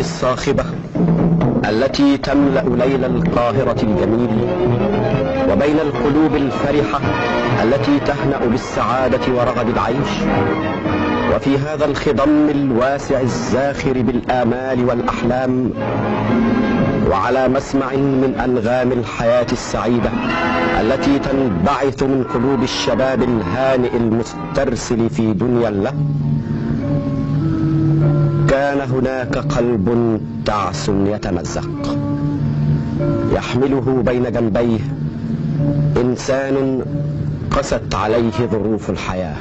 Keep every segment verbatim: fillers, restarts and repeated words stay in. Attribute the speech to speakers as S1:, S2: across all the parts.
S1: الصاخبة التي تملأ ليل القاهرة الجميل، وبين القلوب الفرحة التي تهنأ بالسعادة ورغد العيش، وفي هذا الخضم الواسع الزاخر بالآمال والأحلام، وعلى مسمع من أنغام الحياة السعيدة التي تنبعث من قلوب الشباب الهانئ المسترسل في دنيا له، كان هناك قلب تعس يتمزق يحمله بين جنبيه إنسان قست عليه ظروف الحياة،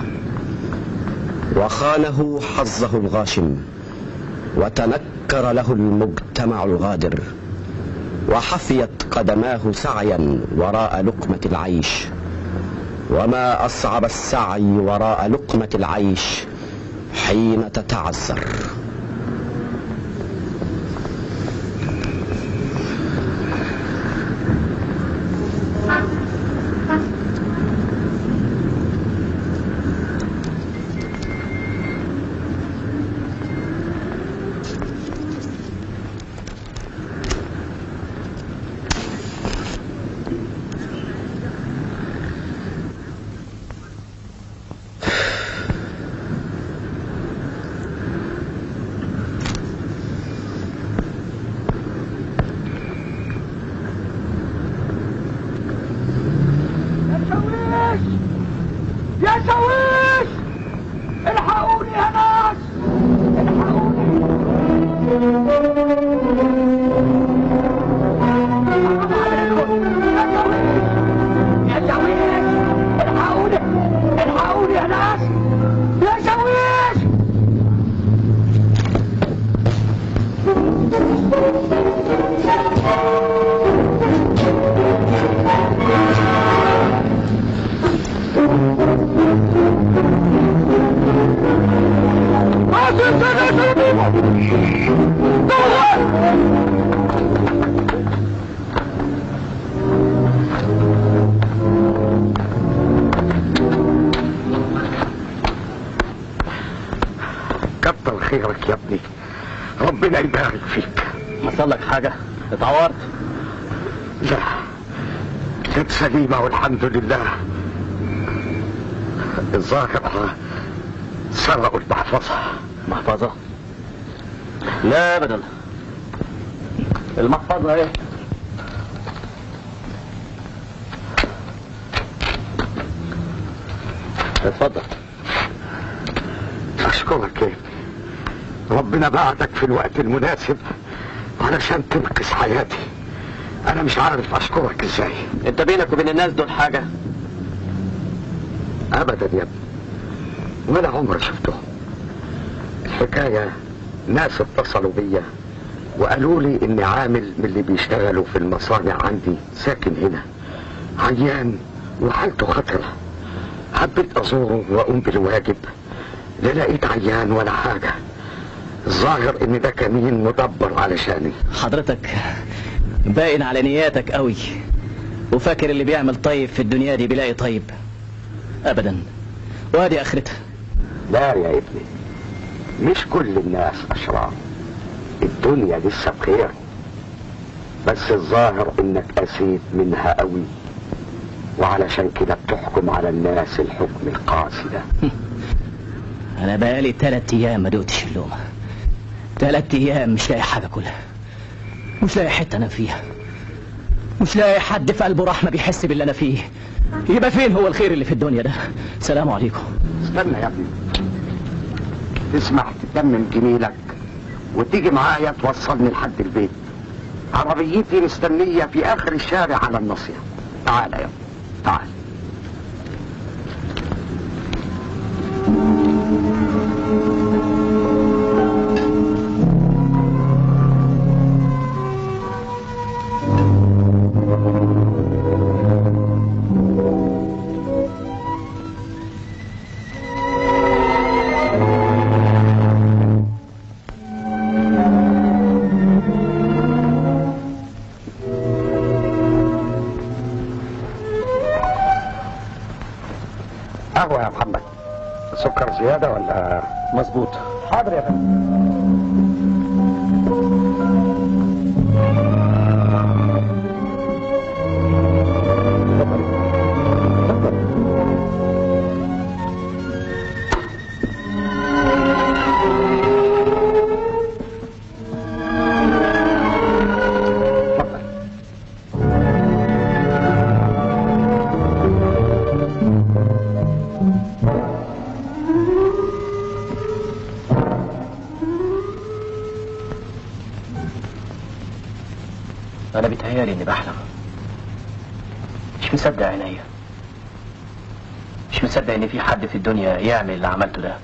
S1: وخانه حظه الغاشم، وتنكر له المجتمع الغادر، وحفيت قدماه سعيا وراء لقمة العيش. وما أصعب السعي وراء لقمة العيش حين تتعثر.
S2: كتر خيرك يا ابني، ربنا يبارك فيك.
S3: حصل لك حاجة؟ اتعورت؟
S2: لا، كانت سليمة والحمد لله. الظاهر سرقوا المحفظة.
S3: محفظة؟ لا ابدا، المحفظة ايه؟ اتفضل.
S2: اشكرك يا ابني، ربنا بعتك في الوقت المناسب علشان تنقذ حياتي. انا مش عارف اشكرك ازاي.
S3: انت بينك وبين الناس دول حاجة؟
S2: ابدا يا ابني، ولا عمري شفتهم. الحكاية ناس اتصلوا بيا وقالوا لي اني عامل من اللي بيشتغلوا في المصانع عندي ساكن هنا، عيان وحالته خطرة. حبيت ازوره واقوم بالواجب، لا لقيت عيان ولا حاجة. الظاهر ان ده كمين مدبر علشاني.
S3: حضرتك باين على نياتك قوي، وفاكر اللي بيعمل طيب في الدنيا دي بيلاقي طيب. ابدا، وادي اخرتها.
S2: لا يا ابني، مش كل الناس اشرار، الدنيا لسه بخير، بس الظاهر انك قسيت منها قوي، وعلشان كده بتحكم على الناس الحكم القاسي ده.
S3: انا بقالي تلات ايام ما دوتش اللومة، تلات ايام مش لاقي حاجة كلها، مش لاقي حتة انام فيها، مش لاقي حد في قلبه رحمة بيحس باللي انا فيه. يبقى فين هو الخير اللي في الدنيا ده؟ سلام عليكم.
S2: استنى يا ابني، تسمح تتمم جميلك وتيجي معايا توصلني لحد البيت؟ عربيتي مستنية في اخر الشارع على الناصية. تعال يا ابني، تعال. قهوة يا محمد، سكر زيادة ولا؟
S3: مظبوط.
S2: حاضر يا فندم.
S3: أنا بيتهيألي إني بحلم. مش مصدق عينيا. مش مصدق إن في حد في الدنيا يعمل اللي عملته ده.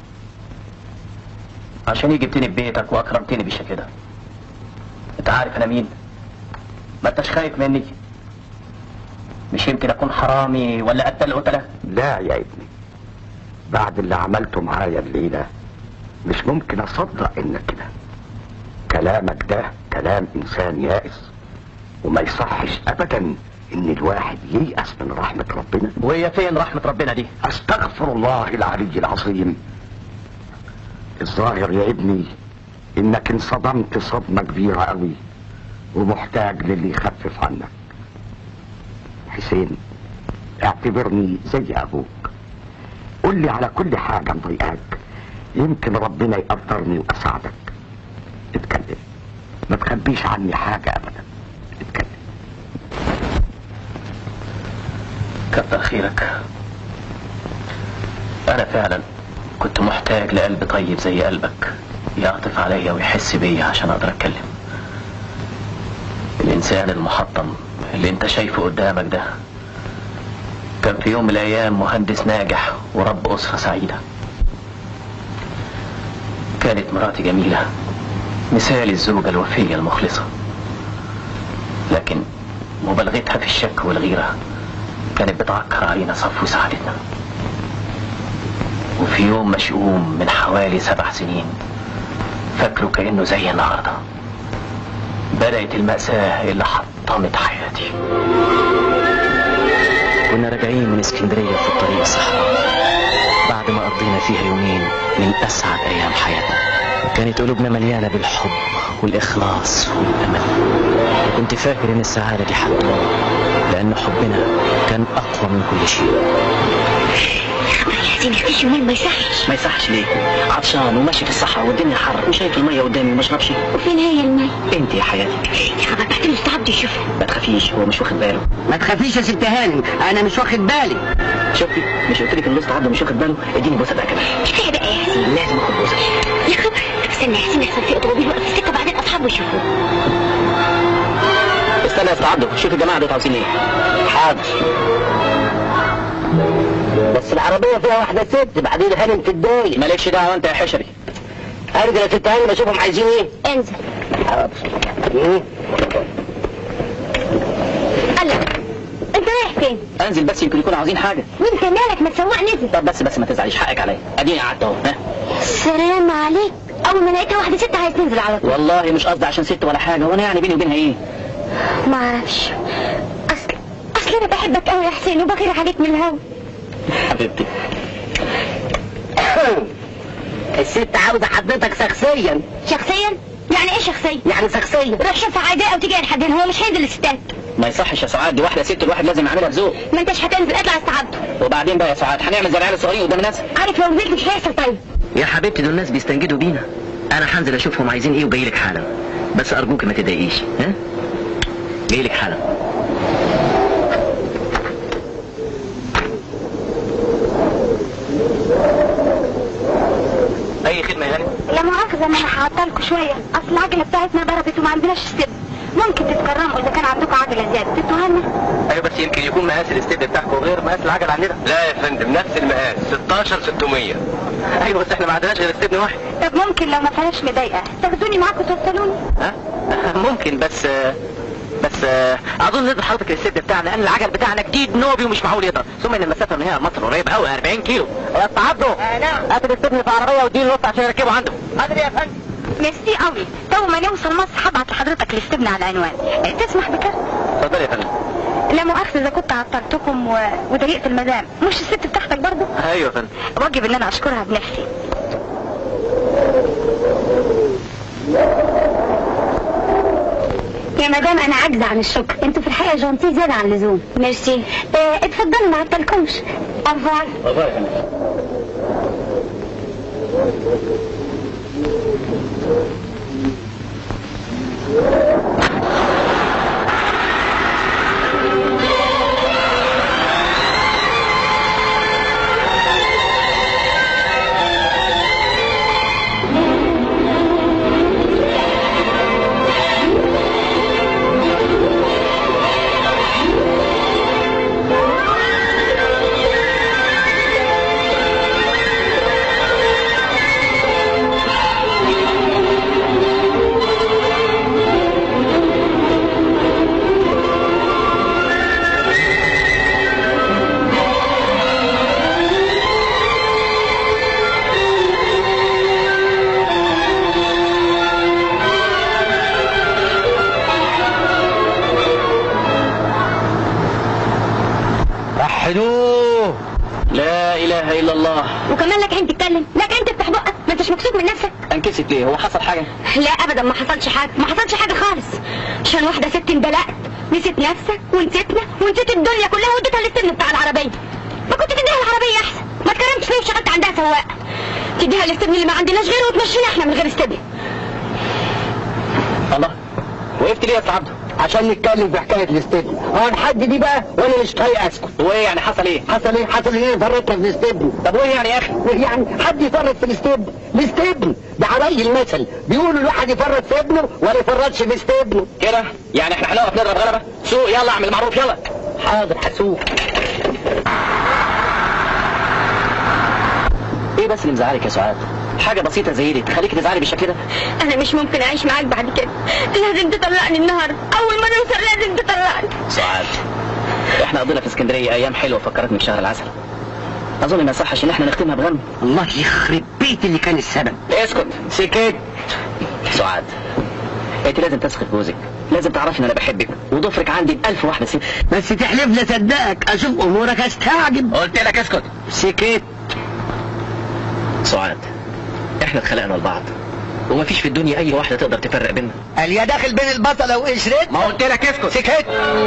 S3: عشان يجي جبتني ببيتك وأكرمتني بالشكل ده. أنت عارف أنا مين؟ ما أنتش خايف مني. مش يمكن أكون حرامي ولا قتل قتلة؟
S2: لا يا ابني، بعد اللي عملته معايا الليلة مش ممكن أصدق إنك كده. كلامك ده كلام إنسان يائس، وما يصحش ابدا ان الواحد ييأس من رحمة ربنا.
S3: وهي فين رحمة ربنا دي؟
S2: استغفر الله العلي العظيم. الظاهر يا ابني انك انصدمت صدمة كبيرة قوي ومحتاج للي يخفف عنك. حسين، اعتبرني زي ابوك، قل لي على كل حاجة مضايقاك، يمكن ربنا يقدرني واساعدك. اتكلم، ما تخبيش عني حاجة ابدا. اتكلم.
S3: كتر خيرك. انا فعلا كنت محتاج لقلب طيب زي قلبك يعطف عليا ويحس بيا عشان اقدر اتكلم. الانسان المحطم اللي انت شايفه قدامك ده كان في يوم من الايام مهندس ناجح ورب اسرة سعيدة. كانت مراتي جميلة، مثال الزوجة الوفية المخلصة، لكن مبالغتها في الشك والغيرة كانت بتعكر علينا صفو سعادتنا. وفي يوم مشؤوم من حوالي سبع سنين، فاكره كأنه زي النهاردة، بدأت المأساة اللي حطمت حياتي. كنا راجعين من اسكندرية في الطريق الصحراء بعد ما قضينا فيها يومين من أسعد أيام حياتنا. كانت قلوبنا مليانة بالحب والإخلاص والأمل، وكنت فاكر إن السعادة دي حتى لأن حبنا كان أقوى من كل شيء.
S4: يا نختشي يومين ما يصحش.
S3: ما يصحش ليه؟ عطشان وماشي في الصحراء والدنيا حر وشايف المية قدامي وما اشربش.
S4: وفين هي المية؟
S3: انت يا حياتي.
S4: يا خبر تحت المستعد يشوفها.
S3: ما تخافيش، هو مش واخد باله.
S5: ما تخافيش يا ست هانم، انا مش واخد بالي.
S3: شفتي؟ مش قلت لك الوسط عضه مش واخد باله؟ اديني بوسه بقى كمان.
S4: كفايه بقى يا حسين.
S3: لازم اخد بوسه.
S4: يا خبر طب استنى يا حسين يحصل في اوتوموبيل وقف في السكه وبعدين اصحابه يشوفوه.
S3: استنى يا استعدوا، شوف الجماعه دول عاوزين ايه.
S5: حاضر. بس العربيه فيها واحده ست، بعدين هانم تتضايق.
S3: مالكش دعوه انت يا حشري.
S5: ارجع يا ست هانم اشوفهم عايزين ايه.
S4: انزل.
S5: حاضر. ايه؟
S4: الله، انت رايح فين؟
S3: انزل بس يمكن يكونوا عاوزين حاجه.
S4: وانت مالك ما تسوق نزل.
S3: طب بس بس ما تزعليش، حقك عليا، اديني قعدت اهو. ها
S4: سلام عليك. اول ما لقيتها واحده ست عايز تنزل على طول.
S3: والله مش قصدي عشان ست ولا حاجه، وانا يعني بيني وبينها ايه؟
S4: ما اعرفش، اصل اصل انا بحبك قوي يا حسين وبغير عليك من الهوا.
S3: حبيبتي.
S5: الست عاوزه حضرتك شخصيا.
S4: شخصيا؟ يعني ايه شخصيا؟
S5: يعني شخصيا.
S4: روح شوفها عايزاه او تيجي لحد هنا، هو مش هينزل للستات.
S3: ما يصحش يا سعاد، دي واحده ست الواحد لازم يعملها بذوق.
S4: ما انتش هتنزل، اطلع استعبته.
S3: وبعدين بقى يا سعاد هنعمل زي العيال الصغيرين قدام الناس.
S4: عارف لو نزلت مش هيحصل. طيب
S3: يا حبيبتي دول الناس بيستنجدوا بينا، انا هنزل اشوفهم عايزين ايه وجاي لك حالا، بس ارجوك ما تضايقيش. ها جاي لك حالا. اي خدمه يا هاني؟
S4: لا مؤاخذة ما انا هعطلكوا شوية، اصل العجلة بتاعتنا ضربت وما عندناش استب. ممكن تتكرموا اذا كان عندكم عجلة زيادة تدوها لنا.
S3: ايوه بس يمكن يكون مقاس الاستيب بتاعكم غير مقاس العجل عندنا.
S6: لا يا فندم نفس المقاس ستاشر ستمية.
S3: ايوه بس احنا ما عندناش غير استبن واحد.
S4: طب ممكن لو ما فيهاش مضايقة تاخدوني معاكم توصلوني؟
S3: ها ممكن بس بس اظن نقدر حضرتك الاستبن بتاعنا لان العجل بتاعنا جديد نوبي ومش معقول يقدر، ثم ان المسافه من هنا لمصر قريبه قوي أربعين كيلو. يا استعدوا
S5: آه نعم.
S3: هات الاستبن في عربيه واديني الوسط عشان يركبوا عنده.
S5: حاضر يا فندم.
S4: ميرسي قوي. تو ما نوصل مصر هبعت لحضرتك الاستبن على العنوان. تسمح بكده؟
S3: اتفضل يا فندم.
S4: لا مؤاخذة اذا كنت عطلتكم و... وضايقت المدام. مش الست بتاعتك برضه؟
S3: ايوه يا فندم.
S4: واجب ان انا اشكرها بنفسي. يا مدام انا عاجزه عن الشكر، انتوا في الحقيقه جونتي زياده عن اللزوم. ميرسي. اه اتفضلوا ما عطلكمش. افضل
S3: افضل.
S5: وحدوه. لا اله الا الله.
S4: وكمان لك انت تتكلم، لك انت تفتح بقك، ما انتش مبسوط من نفسك.
S5: انكسف ليه؟ هو حصل حاجه؟
S4: لا ابدا ما حصلش حاجه، ما حصلش حاجه خالص. عشان واحده ست اندلقت، نسيت نفسك ونسيتنا ونسيت الدنيا كلها واديتها للسن بتاع العربيه. ما كنت تديها العربيه احسن، ما اتكرمتش ليه وشغلت عندها سواق. تديها للسن اللي ما عندناش غيره وتمشينا احنا من غير استبن.
S5: الله، وقفت ليه يا سعد؟ عشان نتكلم في حكايه الاستبن. هو الحد دي بقى وانا مش طايق اسكت. وايه يعني حصل ايه؟ حصل ايه؟ حصل ايه؟ فرطنا في الاستبن. طب وايه يعني يا اخي؟ يعني حد يفرط في الاستبن؟ الاستبن ده علي المثل، بيقولوا الواحد يفرط في ابنه ولا يفرطش في استبنه. كده؟ يعني احنا هنقف نضرب غلبه؟ سوق يلا اعمل معروف يلا. حاضر هسوق. ايه بس اللي مزعلك يا سعاد؟ حاجة بسيطة زي دي تخليكي تزعلي بالشكل ده؟
S4: انا مش ممكن اعيش معاك بعد كده، لازم تطلقني النهارده، اول ما نوصل لازم تطلقني.
S3: سعاد، احنا قضينا في اسكندرية ايام حلوة فكرتني بشهر العسل. اظن ما يصحش ان احنا نختمها بغم.
S5: الله يخرب بيت اللي كان السبب.
S3: اسكت. سكت. سعاد، انت لازم تثق جوزك، لازم تعرفي ان انا بحبك وضفرك عندي بألف واحدة ست.
S5: بس تحلف لي اصدقك، اشوف امورك استعجب.
S3: قلت لك اسكت. سكت. سعاد، احنا اتخلقنا لبعض ومفيش في الدنيا اي واحدة تقدر تفرق بيننا.
S5: قال يا داخل بين البصلة وقشرتها.
S3: ما قلت لك اسكت. سكت.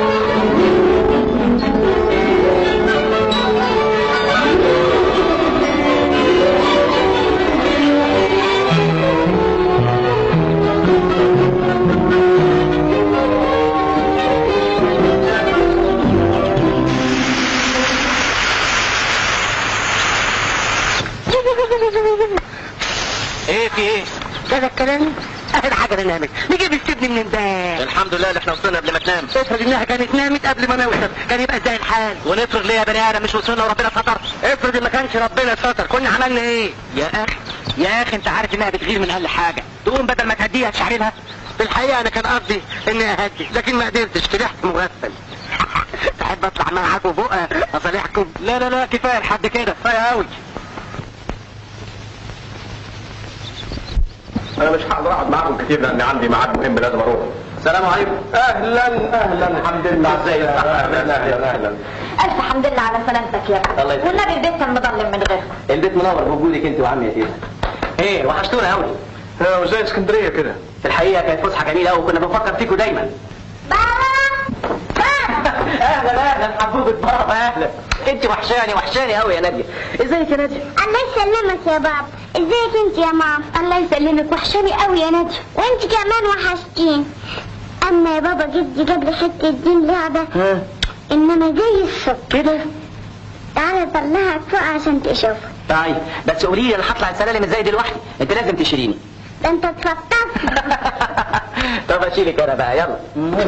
S3: ايه في ايه؟
S5: كذا الكلام. اهل حاجة نامت، نجيب السبن من امبارح.
S3: الحمد لله اللي احنا وصلنا قبل ما تنام.
S5: افرض انها كانت نامت قبل ما نوصل، كان يبقى ازاي الحال؟
S3: ونفرض ليه يا بني ادم مش وصلنا وربنا ستر؟
S5: افرض ما كانش ربنا ستر، كنا عملنا ايه؟
S3: يا اخي يا اخي انت عارف انها بتغير من اقل حاجة، تقوم بدل ما تهديها تشعرلها.
S5: في الحقيقة انا كان قصدي اني اهدي، لكن ما قدرتش، فرحت مغفل. تحب اطلع معاكم فوق اصالحكم؟
S3: لا لا لا كفاية لحد كده، كفاية قوي.
S6: انا مش هقدر اقعد معاكم كتير لان عندي ميعاد مهم لازم اروح. السلام عليكم. اهلا اهلا الحمد لله. ازيك؟ اهلا اهلا اهلا.
S4: الف حمد لله على سلامتك يا
S3: الله
S4: ابني،
S3: يسلمك.
S4: والنبي البيت كان مظلم من غيركم.
S3: البيت منور بوجودك انت وعمي يا تيتا. ايه وحشتونا قوي.
S6: اه وزي اسكندريه كده.
S3: في الحقيقة كانت فسحة جميلة قوي وكنا بنفكر فيكم دايما.
S4: بابا بابا
S3: اهلا اهلا حبوبة بابا اهلا. انت وحشاني وحشاني قوي يا نادية. ازيك يا نادية؟
S4: الله يسلمك يا بابا. ازيك انت يا ماما؟ الله يسلمك، وحشاني قوي يا نادية. وانت كمان وحشتين. اما يا بابا جدي جاب لي حته دين لعبه
S3: ها
S4: انما زي الصوت
S3: كده.
S4: تعالى طلعها فوق عشان تشوفها.
S3: طيب بس قولي لي انا هطلع السلالم ازاي دي لوحدي؟ انت لازم تشيليني.
S4: ده انت اتفطرت.
S3: طب اشيلك انا بقى يلا.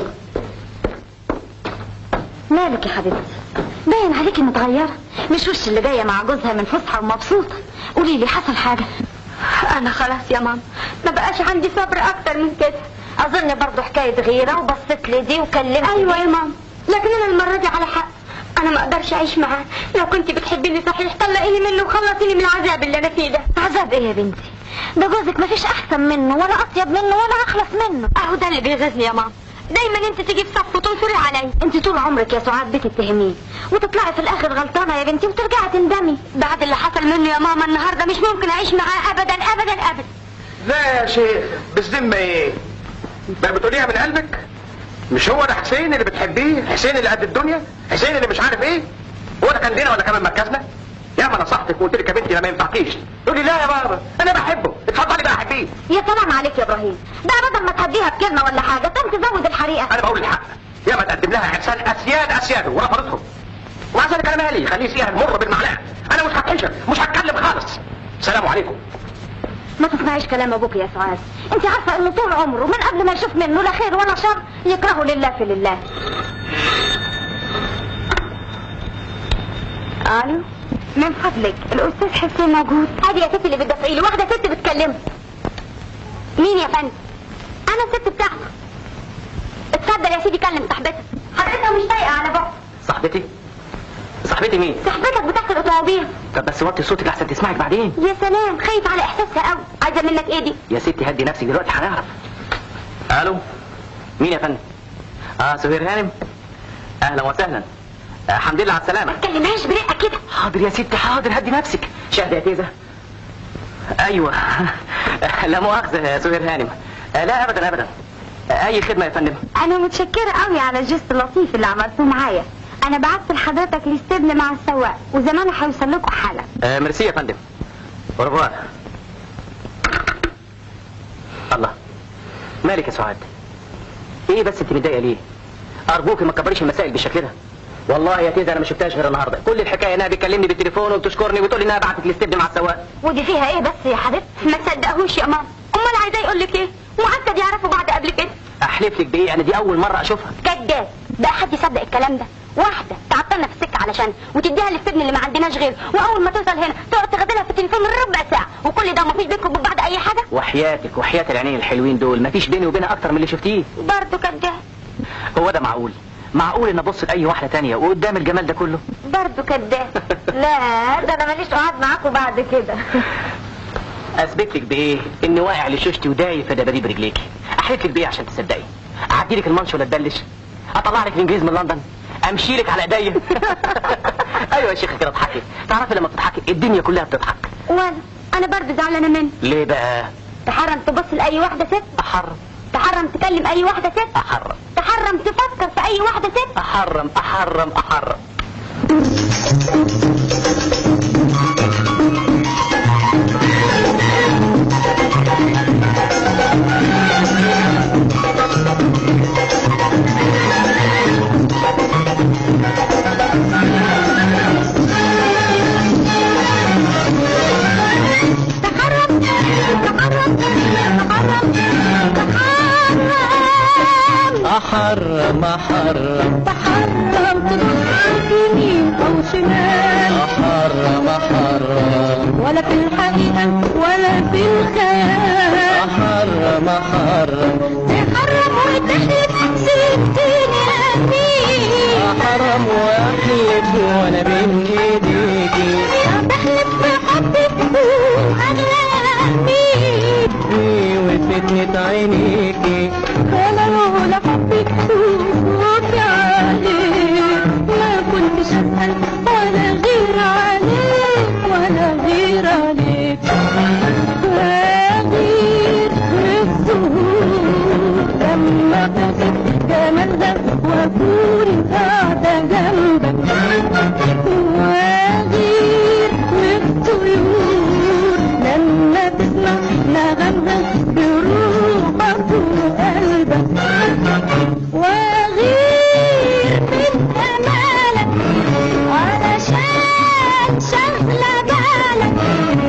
S4: مالك يا حبيبتي؟ باين عليكي متغيرة، مش وش اللي جاية مع جوزها من فسحة ومبسوطة. قولي لي حصل حاجة؟ أنا خلاص يا ماما ما بقاش عندي صبر أكتر من كده. أظن برضو حكاية غيرة وبصيت لي دي وكلمت. أيوة يا ماما، لكن أنا المرة دي على حق. أنا ما أقدرش أعيش معاه. لو كنت بتحبيني صحيح طلقيني منه وخلصيني من العذاب اللي أنا فيه ده. عذاب إيه يا بنتي؟ ده جوزك مفيش أحسن منه ولا أطيب منه ولا أخلص منه. أهو ده اللي بيغيظني يا ماما، دايما انت تيجي في صف وتنصري علي. انت طول عمرك يا سعاد بتتهميه وتطلعي في الاخر غلطانه يا بنتي وترجعي تندمي. بعد اللي حصل منه يا ماما النهارده مش ممكن اعيش معاه ابدا ابدا ابدا.
S6: لا يا شيخ بالذمه ايه؟ بقى بتقوليها من قلبك؟ مش هو ده حسين اللي بتحبيه؟ حسين اللي قد الدنيا؟ حسين اللي مش عارف ايه؟ هو ده كان لينا ولا كان من مركزنا؟ يا ما نصحتك وقلت لك يا بنتي ما ينفعكيش، تقول لي لا يا بابا انا بحبه، اتفضلي بقى حبيه.
S4: يا سلام عليك يا ابراهيم، ده بدل ما تهديها بكلمه ولا حاجه تم تزود الحريقه.
S6: انا بقول الحق، يا ما تقدم لها انسان اسياد اسياده ورفضتهم. ومع ذلك انا مالي، خليه يسقيها المر بالمعلقه، انا مش هتحشر، مش هتكلم خالص. السلام عليكم.
S4: ما تسمعيش كلام ابوك يا سعاد، انت عارفه انه طول عمره من قبل ما يشوف منه لا خير ولا شر يكرهه لله في لله. الو، من فضلك الاستاذ حسين موجود؟ هذه يا ستي اللي بتدفعي لي، واحده ست بتكلمه. مين يا فندم؟ انا الست بتاعته. اتفضل يا سيدي كلم صاحبتك، حضرتها مش طايقه على بعض.
S6: صاحبتي؟ صاحبتي مين؟
S4: صاحبتك بتاعت الاوتوموبيل.
S6: طب بس وطي صوتك لحسن تسمعك بعدين.
S4: يا سلام، خايف على احساسها قوي، عايزه منك ايه دي؟
S6: يا ستي هدي نفسك دلوقتي هنعرف. الو، مين يا فندم؟ اه سهير هانم، اهلا وسهلا. آه الحمد لله على السلامه.
S4: ما تكلمهاش برقه كده.
S6: حاضر يا ستي حاضر، هدي نفسك. شاهد يا تيزه. ايوه لا مؤاخذه يا سهير هانم. آه لا ابدا ابدا. آه اي خدمه يا فندم.
S4: انا متشكره قوي على الجست اللطيف اللي عملتوه معايا. انا بعت لحضرتك الاستبن مع السواق وزمانه هيوصل لكم حالا.
S6: آه ميرسي يا فندم. ورفوار. الله، مالك يا سعاد؟ ايه بس انت متضايقه ليه؟ ارجوك ما تكبريش المسائل بالشكل ده. والله يا تيزا انا ما شفتهاش غير النهارده، كل الحكايه انها بتكلمني بالتليفون وبتشكرني وتقول لي انها بعتت الاستبن مع السواق.
S4: ودي فيها ايه بس يا حبيبتي؟ ما تصدقهوش يا ماما، امال عايزاه يقول لك ايه؟ مؤكد يعرفوا بعض قبل كده.
S6: احلف لك بايه، انا دي اول مره اشوفها.
S4: كداب، بقى حد يصدق الكلام ده؟ واحده تعطلنا في السكه علشان وتديها الاستبن اللي ما عندناش غيره، واول ما توصل هنا تقعد تغزلها في التليفون ربع ساعه، وكل ده مفيش بينكم وبين بعض اي حاجه؟
S6: وحياتك وحياه العينين الحلوين دول مفيش بيني وبينها اكتر من اللي شفتيه.
S4: برضه كداب.
S6: هو ده معقول؟ معقول ان ابص لاي واحده تانية وقدام الجمال ده كله؟
S4: برضه كداب. لا ده انا ماليش قعد معاكم بعد كده.
S6: اثبت لك بايه اني واقع لشوشتي ودايب في دباديب رجليكي؟ احلف لك بايه عشان تصدقي؟ اعدي لك المانش ولا تدلش؟ اطلع لك الانجليز من لندن؟ امشي لك على ايديا؟ ايوه يا شيخه كده اضحكي، تعرفي لما بتضحكي الدنيا كلها بتضحك.
S4: وانا انا برضه زعلانه منك.
S6: ليه بقى؟
S4: تحرم تبص لاي واحده ست؟
S6: احرم.
S4: تحرم تكلم اي واحده ست؟
S6: احرم.
S4: تحرم تفكر في اي واحده ست؟
S6: احرم احرم احرم.
S3: أحرم أحرم
S4: تحرم تبص يمين أو شمال،
S3: أحرم أحرم
S4: ولا في الحقيقة ولا في الخيال.
S3: أحرم أحرم
S4: تحرم وتحلف ستين يمين،
S3: أحرم وأحلف وأنا بين إيديكي،
S4: تحلف بحبك وأغلى مين
S3: وفتنة عينيكي.
S4: أنا لولا حبك وفوت عليك ما كنتش أسأل ولا غير عليك ولا غير عليك. غير الزهور لما تصف جمالها وأكون قاعدة جنبك، وغير الطيور لما تسمع نغمها بروحك وقلبك، وغير من أمالك علشان شغلة بالك.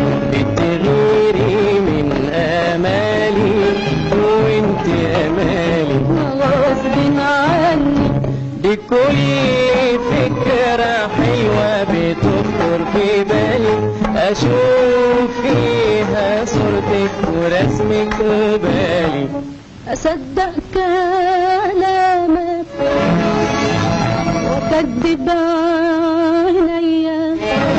S3: بتغيري من آمالي وانت آمالي
S4: غصب عني،
S3: دي كل فكرة حلوة بتخطر في بالي، أشوف فيها صورتك ورسمك قبالي.
S4: أصدق كلامك وأكذب عينيا،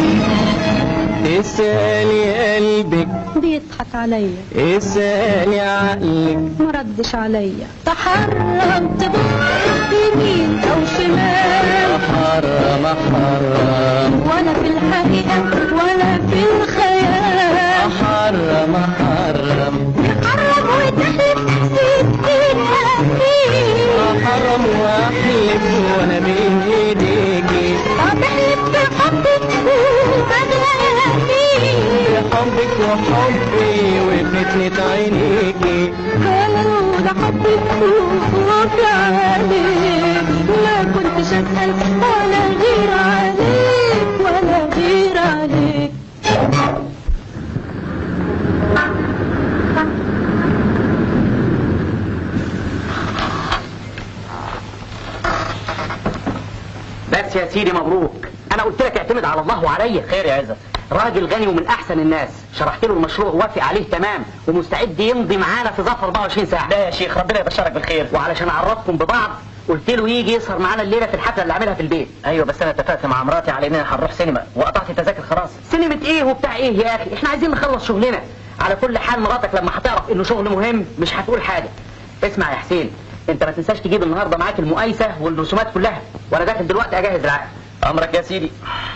S3: اسألي قلبك
S4: بيضحك عليا،
S3: اسألي عقلك
S4: مردش عليا. تحرم تبص يمين أو شمال،
S3: أحرم أحرم
S4: ولا في الحقيقة ولا في الخيال.
S3: أحرم أحرم
S4: تحرم وتحلف ستين يمين،
S3: حرام واحلف وانا بين ايديكي.
S4: طب احلف بحبك وبدلني
S3: بحبك وحبي وفتنة عينيكي.
S4: قالوا ده حبك وكالك ما كنتش اسأل ولا غير عليك ولا غير عليك.
S6: بس يا سيدي مبروك، انا قلت لك اعتمد على الله وعليا. خير يا عزت؟ راجل غني ومن احسن الناس، شرحت له المشروع وافق عليه تمام ومستعد يمضي معانا في ظرف أربعة وعشرين ساعه. ده يا شيخ ربنا يبشرك بالخير. وعلشان اعرفكم ببعض قلت له يجي يسهر معانا الليله في الحفله اللي عاملها في البيت. ايوه بس انا اتفقت مع مراتي على اننا هنروح سينما وقطعت التذاكر خلاص. سينما ايه وبتاع ايه يا اخي؟ احنا عايزين نخلص شغلنا. على كل حال مراتك لما هتعرف انه شغل مهم مش هتقول حاجه. اسمع يا حسين، انت ما تنساش تجيب النهارده معاك المقايسه والرسومات كلها، وانا داخل دلوقتي اجهز العقد. امرك يا سيدي.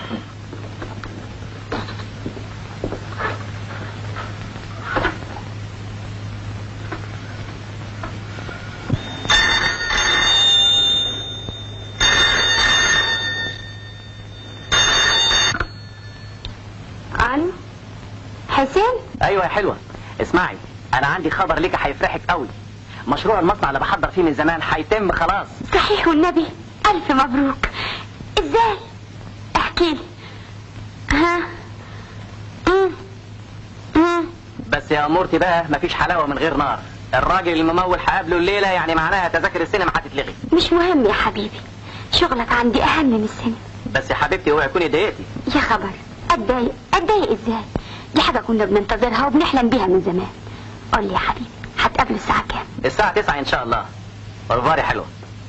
S4: الو حسين؟
S6: ايوه يا حلوه، اسمعي انا عندي خبر ليك هيفرحك قوي. مشروع المصنع اللي بحضر فيه من زمان هيتم خلاص.
S4: صحيح والنبي؟ الف مبروك. ازاي؟ احكي لي. ها امم امم
S6: بس يا امورتي بقى مفيش حلاوه من غير نار. الراجل الممول هقابله الليله، يعني معناها تذاكر السينما هتتلغي.
S4: مش مهم يا حبيبي، شغلك عندي اهم من السينما.
S6: بس يا حبيبتي اوعي تكوني ضايقتي.
S4: يا خبر، اتضايق اتضايق ازاي؟ دي حاجه كنا بننتظرها وبنحلم بيها من زمان. قول لي يا حبيبي، هتقابله الساعه كام؟
S6: الساعه تسعة ان شاء الله. اخباري حلوه.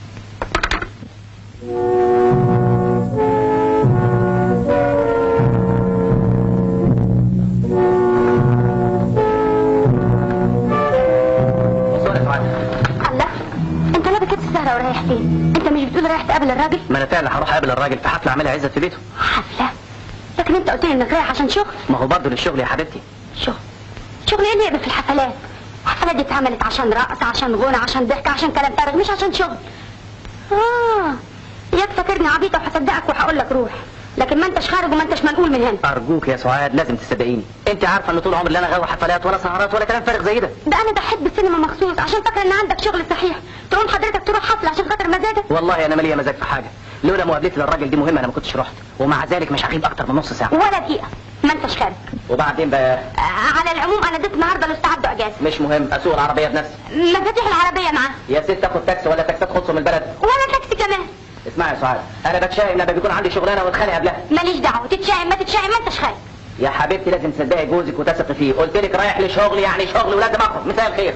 S4: الله، انت لابس كده السهره ورايح فين؟ انت مش بتقول رايح تقابل الراجل؟
S6: ما انا فعلا هروح اقابل الراجل في حفله عاملها عزت في بيته.
S4: حفله؟ لكن انت قلت لي انك رايح عشان شغل.
S6: ما هو برضه للشغل يا حبيبتي.
S4: شغل؟ شغل ايه اللي يقبل في الحفلات؟ الحفلات دي اتعملت عشان رقص، عشان غنى، عشان ضحك، عشان كلام فارغ، مش عشان شغل. اه ياك فاكرني عبيطه وهصدقك وهقول لك روح، لكن ما انتش خارج وما انتش منقول من هنا.
S6: ارجوك يا سعاد لازم تصدقيني، انت عارفه ان طول عمري لا انا غاوي حفلات ولا سهرات ولا كلام فارغ زي ده.
S4: ده انا بحب السينما مخصوص عشان فاكره ان عندك شغل صحيح، تقوم حضرتك تروح حفله عشان خاطر مزاجك.
S6: والله انا ماليه مزاج في حاجه، لولا مقابلتي للراجل دي مهمه انا ما كنتش رحت، ومع ذلك مش هغيب اكتر من نص ساعه.
S4: ولا دقيقه، ما انتش خارج.
S6: وبعدين بقى؟
S4: آه على العموم انا اديت النهارده لاستعدوا اجازه.
S6: مش مهم، اسوق العربيه بنفسي.
S4: مفاتيح العربيه معاه.
S6: يا ست تاخد تاكسي ولا تاكسات خلصوا من البلد؟
S4: ولا تاكسي كمان.
S6: اسمعي يا سعاد، انا بتشائم لما بيكون عندي شغلانه واتخانق قبلها.
S4: ماليش دعوه، تتشائم ما تتشائم ما انتش خارج.
S6: يا حبيبتي لازم تصدقي جوزك وتثقي فيه، قلت لك رايح لشغل يعني شغل ولازم اخرج. مساء الخير.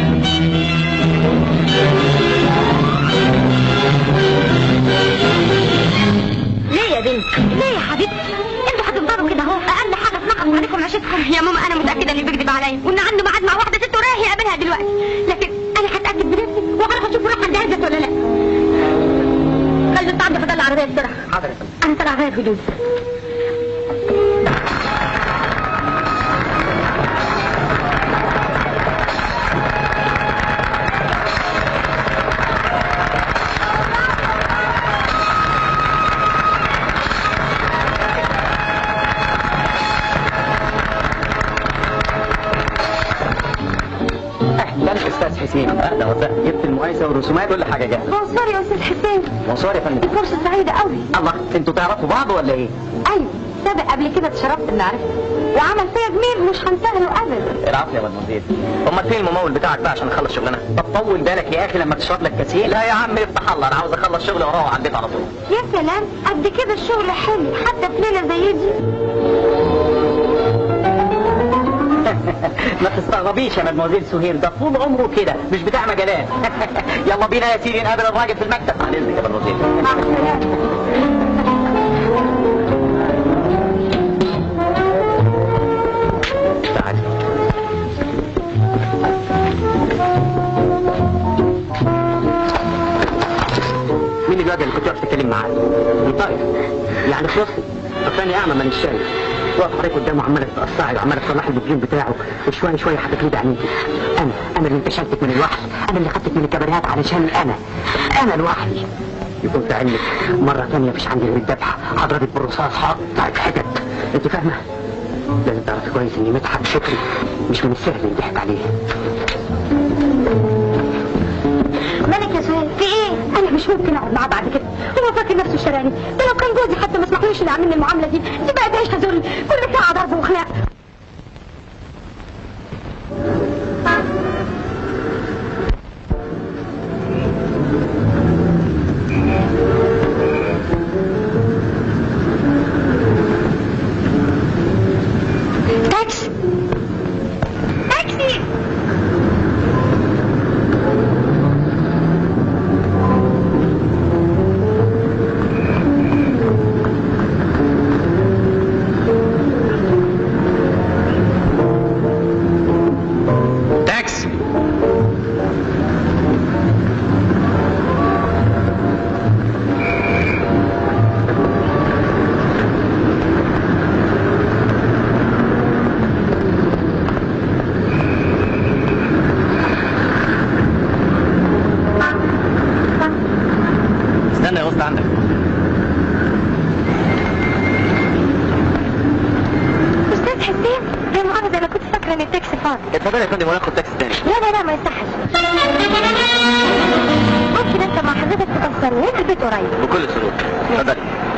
S4: ليه يا بنتي؟ ليه يا حبيبتي؟ انتوا هتفضلوا كده اهو، اقل حاجه تنقص عليكم عيشتكم. يا ماما انا متاكده انه بيكذب عليا وان عنده ميعاد مع واحده ست ورايح يقابلها دلوقتي، لكن انا هتاكد بنفسي وهروح اشوف روح عندها عزت ولا لا. خلي الطعم فضل العربيه بسرعه.
S6: حاضر.
S4: انا طالعه غير هدومي.
S6: استاذ حسين، اهلا وسهلا. جبت المقايسه والرسومات كل حاجه جاهزه.
S4: بونسوار يا استاذ حسين.
S6: بونسوار يا فندم.
S4: فرصه سعيده قوي.
S6: الله، انتوا تعرفوا بعض ولا ايه؟
S4: ايوه، سابق قبل كده اتشرفت اني عرفته وعمل فيا جميل مش هنساه له ابدا.
S6: العفو يا مدموزيل. امال فين الممول بتاعك بقى عشان نخلص شغلنا؟ طب طول بالك يا اخي لما تشرب لك كاسين. لا يا عم افتح الله، انا عاوز اخلص شغلي واروح على البيت على طول.
S4: يا سلام، قد كده الشغل حلو حتى في ليله زي دي.
S6: ما تستغربيش يا مدموزيل سهير، ده طول عمره كده مش بتاع مجالات. يلا بينا يا سيدي نقابل الراجل في المكتب. عن اذنك يا مدموزيل.
S4: مع السلامه.
S6: تعالي. مين الواد اللي كنت واقف تتكلم معاه؟ طيب يعني خلصت، فكاني اعمى من الشارع.
S5: واقف عليك قدامه عماله تقطعي وعماله تصلح البنزين بتاعه وشويه شويه هتفرد عينيكي. انا انا اللي انتشلتك من الوحل، انا اللي خدتك من الكباريهات علشان انا انا لوحدي. يكون في علمك مره ثانيه مفيش عندي غير الذبح، هضربك بالرصاص هقطعك حتت. انت فاهمه؟ لازم تعرفي كويس اني مدحت شكري مش من السهل اللي ضحك عليه.
S4: مالك يا سهيل؟ في ايه؟ انا مش ممكن اقعد معاه بعد كده، هو فاكر نفسه شراني، ده لو كان جوزي حتى ما اسمحلوش اني اعمل المعامله دي، دي بقت عيشه ذل، كل ساعه ضرب وخناق. تاكسي تاكسي
S6: اتفضل يا فندم وناخد تاكسي تاني.
S4: لا لا لا ما يصحش. ممكن انت مع حضرتك تأثر هيك البيت قريب.
S6: بكل سرور. اتفضلي.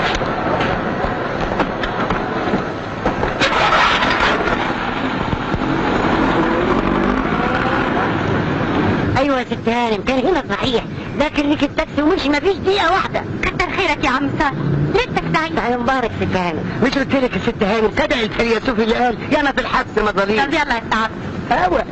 S5: ايوه يا ست هانم كان هنا صحيح، لكن ليك التاكسي ومشي مفيش دقيقه واحده.
S4: كتر خيرك يا عم سار، ليتك سعيد.
S5: تعالى مبارك ست هانم، مش قلت لك يا ست هانم كده الفيلسوف اللي قال يا انا في الحبس مظاليم.
S4: طب يلا يا سعد.
S5: ايوه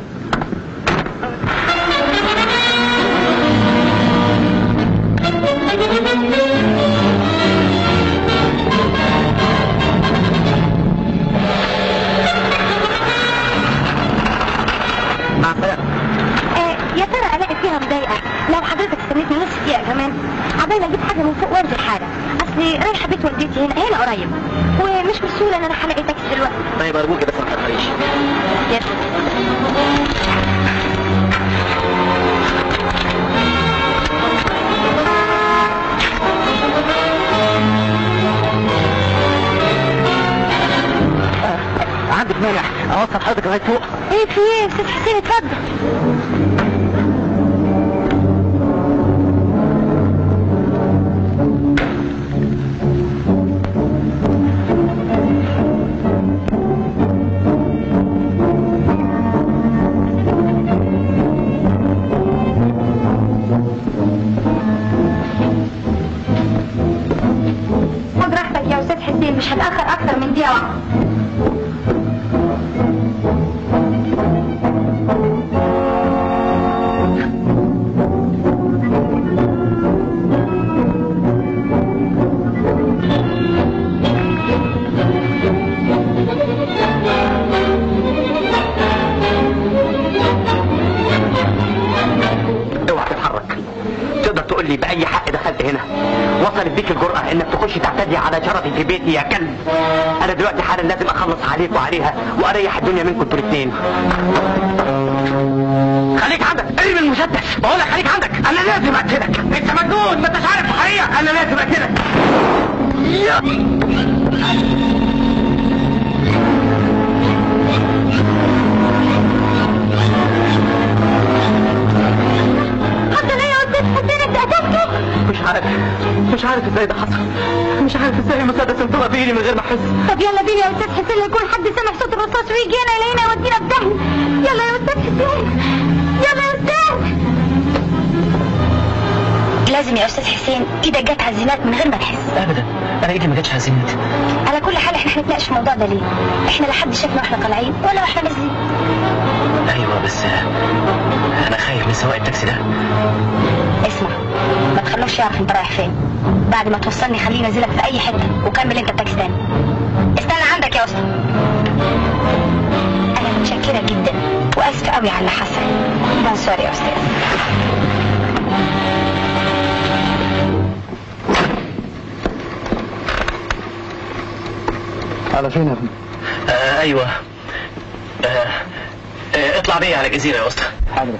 S5: مع السلامه.
S4: يا ترى الاقي فيها مضايقه لو حضرتك استنيتني نص دقيقه كمان عبال اجيب حاجه من فوق وانزل حاجه، اصلي رايحه بيت والدتي هنا هنا قريب ومش بسهوله ان انا هلاقي تاكسي دلوقتي.
S6: طيب ارجوكي بس ما تاخريش.
S4: يس.
S5: عندك مانع اوصل حضرتك لغايه فوق؟
S4: ايه في ايه يا استاذ حسين؟ اتفضل. خد راحتك يا استاذ حسين، مش هتاخر اكتر من دقيقه واحده.
S6: بأي حق دخلت هنا؟ وصلت بيك الجرأة انك تخش تعتدي على شرفي في بيتي يا كلب. انا دلوقتي حالا لازم اخلص عليك وعليها واريح الدنيا منكم انتوا الاثنين. خليك عندك، ارمي المسدس، بقول لك خليك عندك. انا لازم اقتلك، انت مجنون، ما انتش عارف الحقيقة. انا لازم اقتلك. مش عارف مش عارف ازاي ده حصل، مش عارف ازاي المسدس انطلق بايدي من غير ما احس.
S4: طب يلا بينا يا استاذ حسين، يكون حد سمع صوت الرصاص ويجي هنا يلاقينا يودينا في داهيه. يلا يا استاذ حسين، يلا يا استاذ. لازم يا استاذ حسين ايدك جت على الزينات من غير ما تحس.
S6: ابدا انا ايدي ما جاتش على الزينات.
S4: على كل حال احنا هنتناقش في الموضوع ده ليه؟ احنا لا حد شافنا واحنا طالعين ولا واحنا نازلين.
S6: ايوه بس انا خايف من سواق التاكسي ده.
S4: اسمع، ما تخلوش يعرف انت رايح فين. بعد ما توصلني خليني انزلك في اي حته وكمل انت التاكسي تاني. استنى عندك يا استاذ. انا متشكره جدا واسفه قوي على اللي حصل. ده سوري يا استاذ.
S5: على فين يا ابني؟
S6: آه ايوه. آه آه اطلع بيا على الجزيره يا اسطى.
S3: حاضر.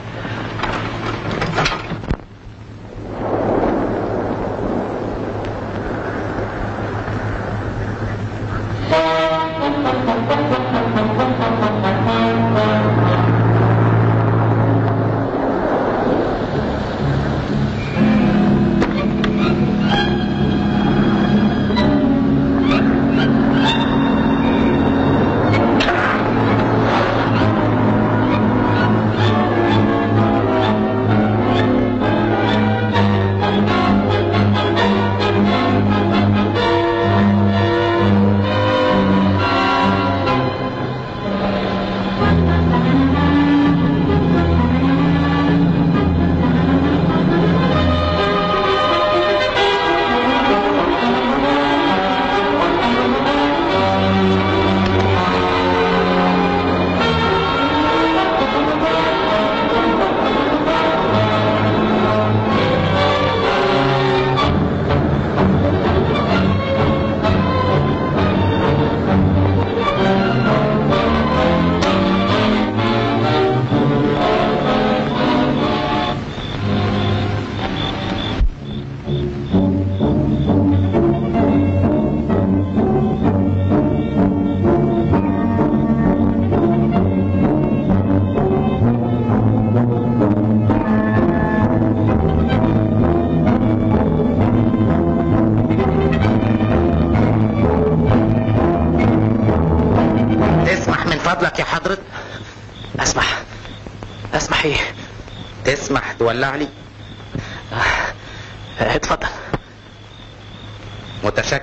S5: تسمح تولع لي؟
S6: آه، اتفضل.
S5: متشكر.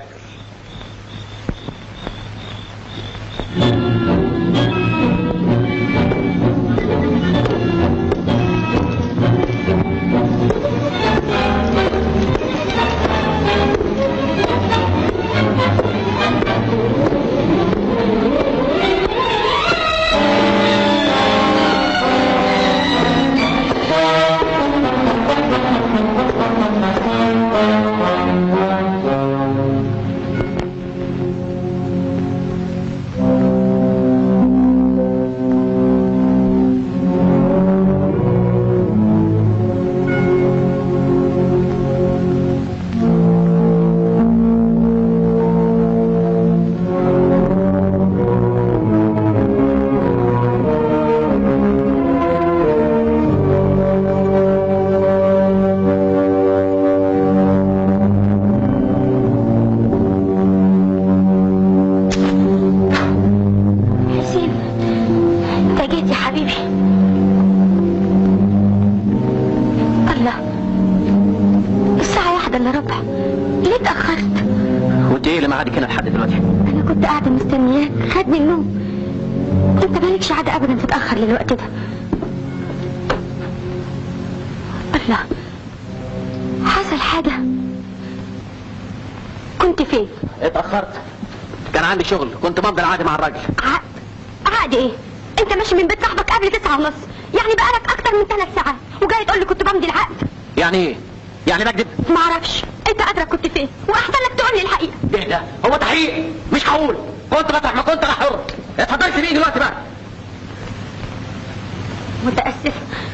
S4: للوقت ده. الله، حصل حاجة؟ كنت فين؟
S6: اتأخرت، كان عندي شغل، كنت بمضي العقد مع الراجل.
S4: عقد؟ عقد ايه؟ انت ماشي من بيت صاحبك قبل تسعة ونص، يعني بقالك اكتر من ثلاث ساعات وجاي تقول لي كنت بمضي العقد؟
S6: يعني ايه؟ يعني بكذب؟
S4: ما اعرفش، انت ادرك كنت فين، واحسن لك تقول لي الحقيقة.
S6: ايه ده؟ هو تحقيق؟ مش هقول، كنت بطرح ما كنت انا حر. اتفضلي سيبيني دلوقتي بقى.
S4: متأسف.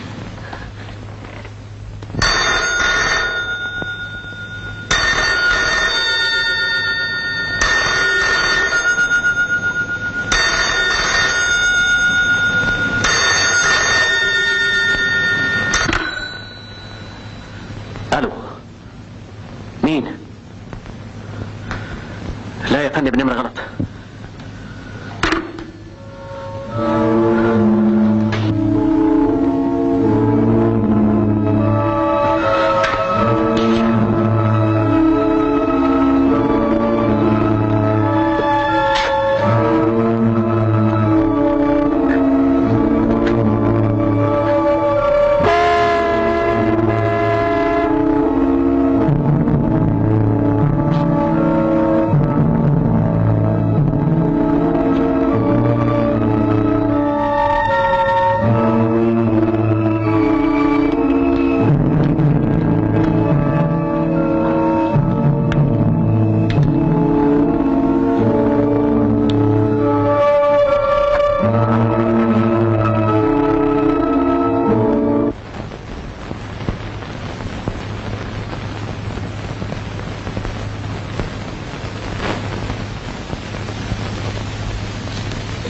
S6: الو، مين؟ لا يا فندم، نمرة غلط.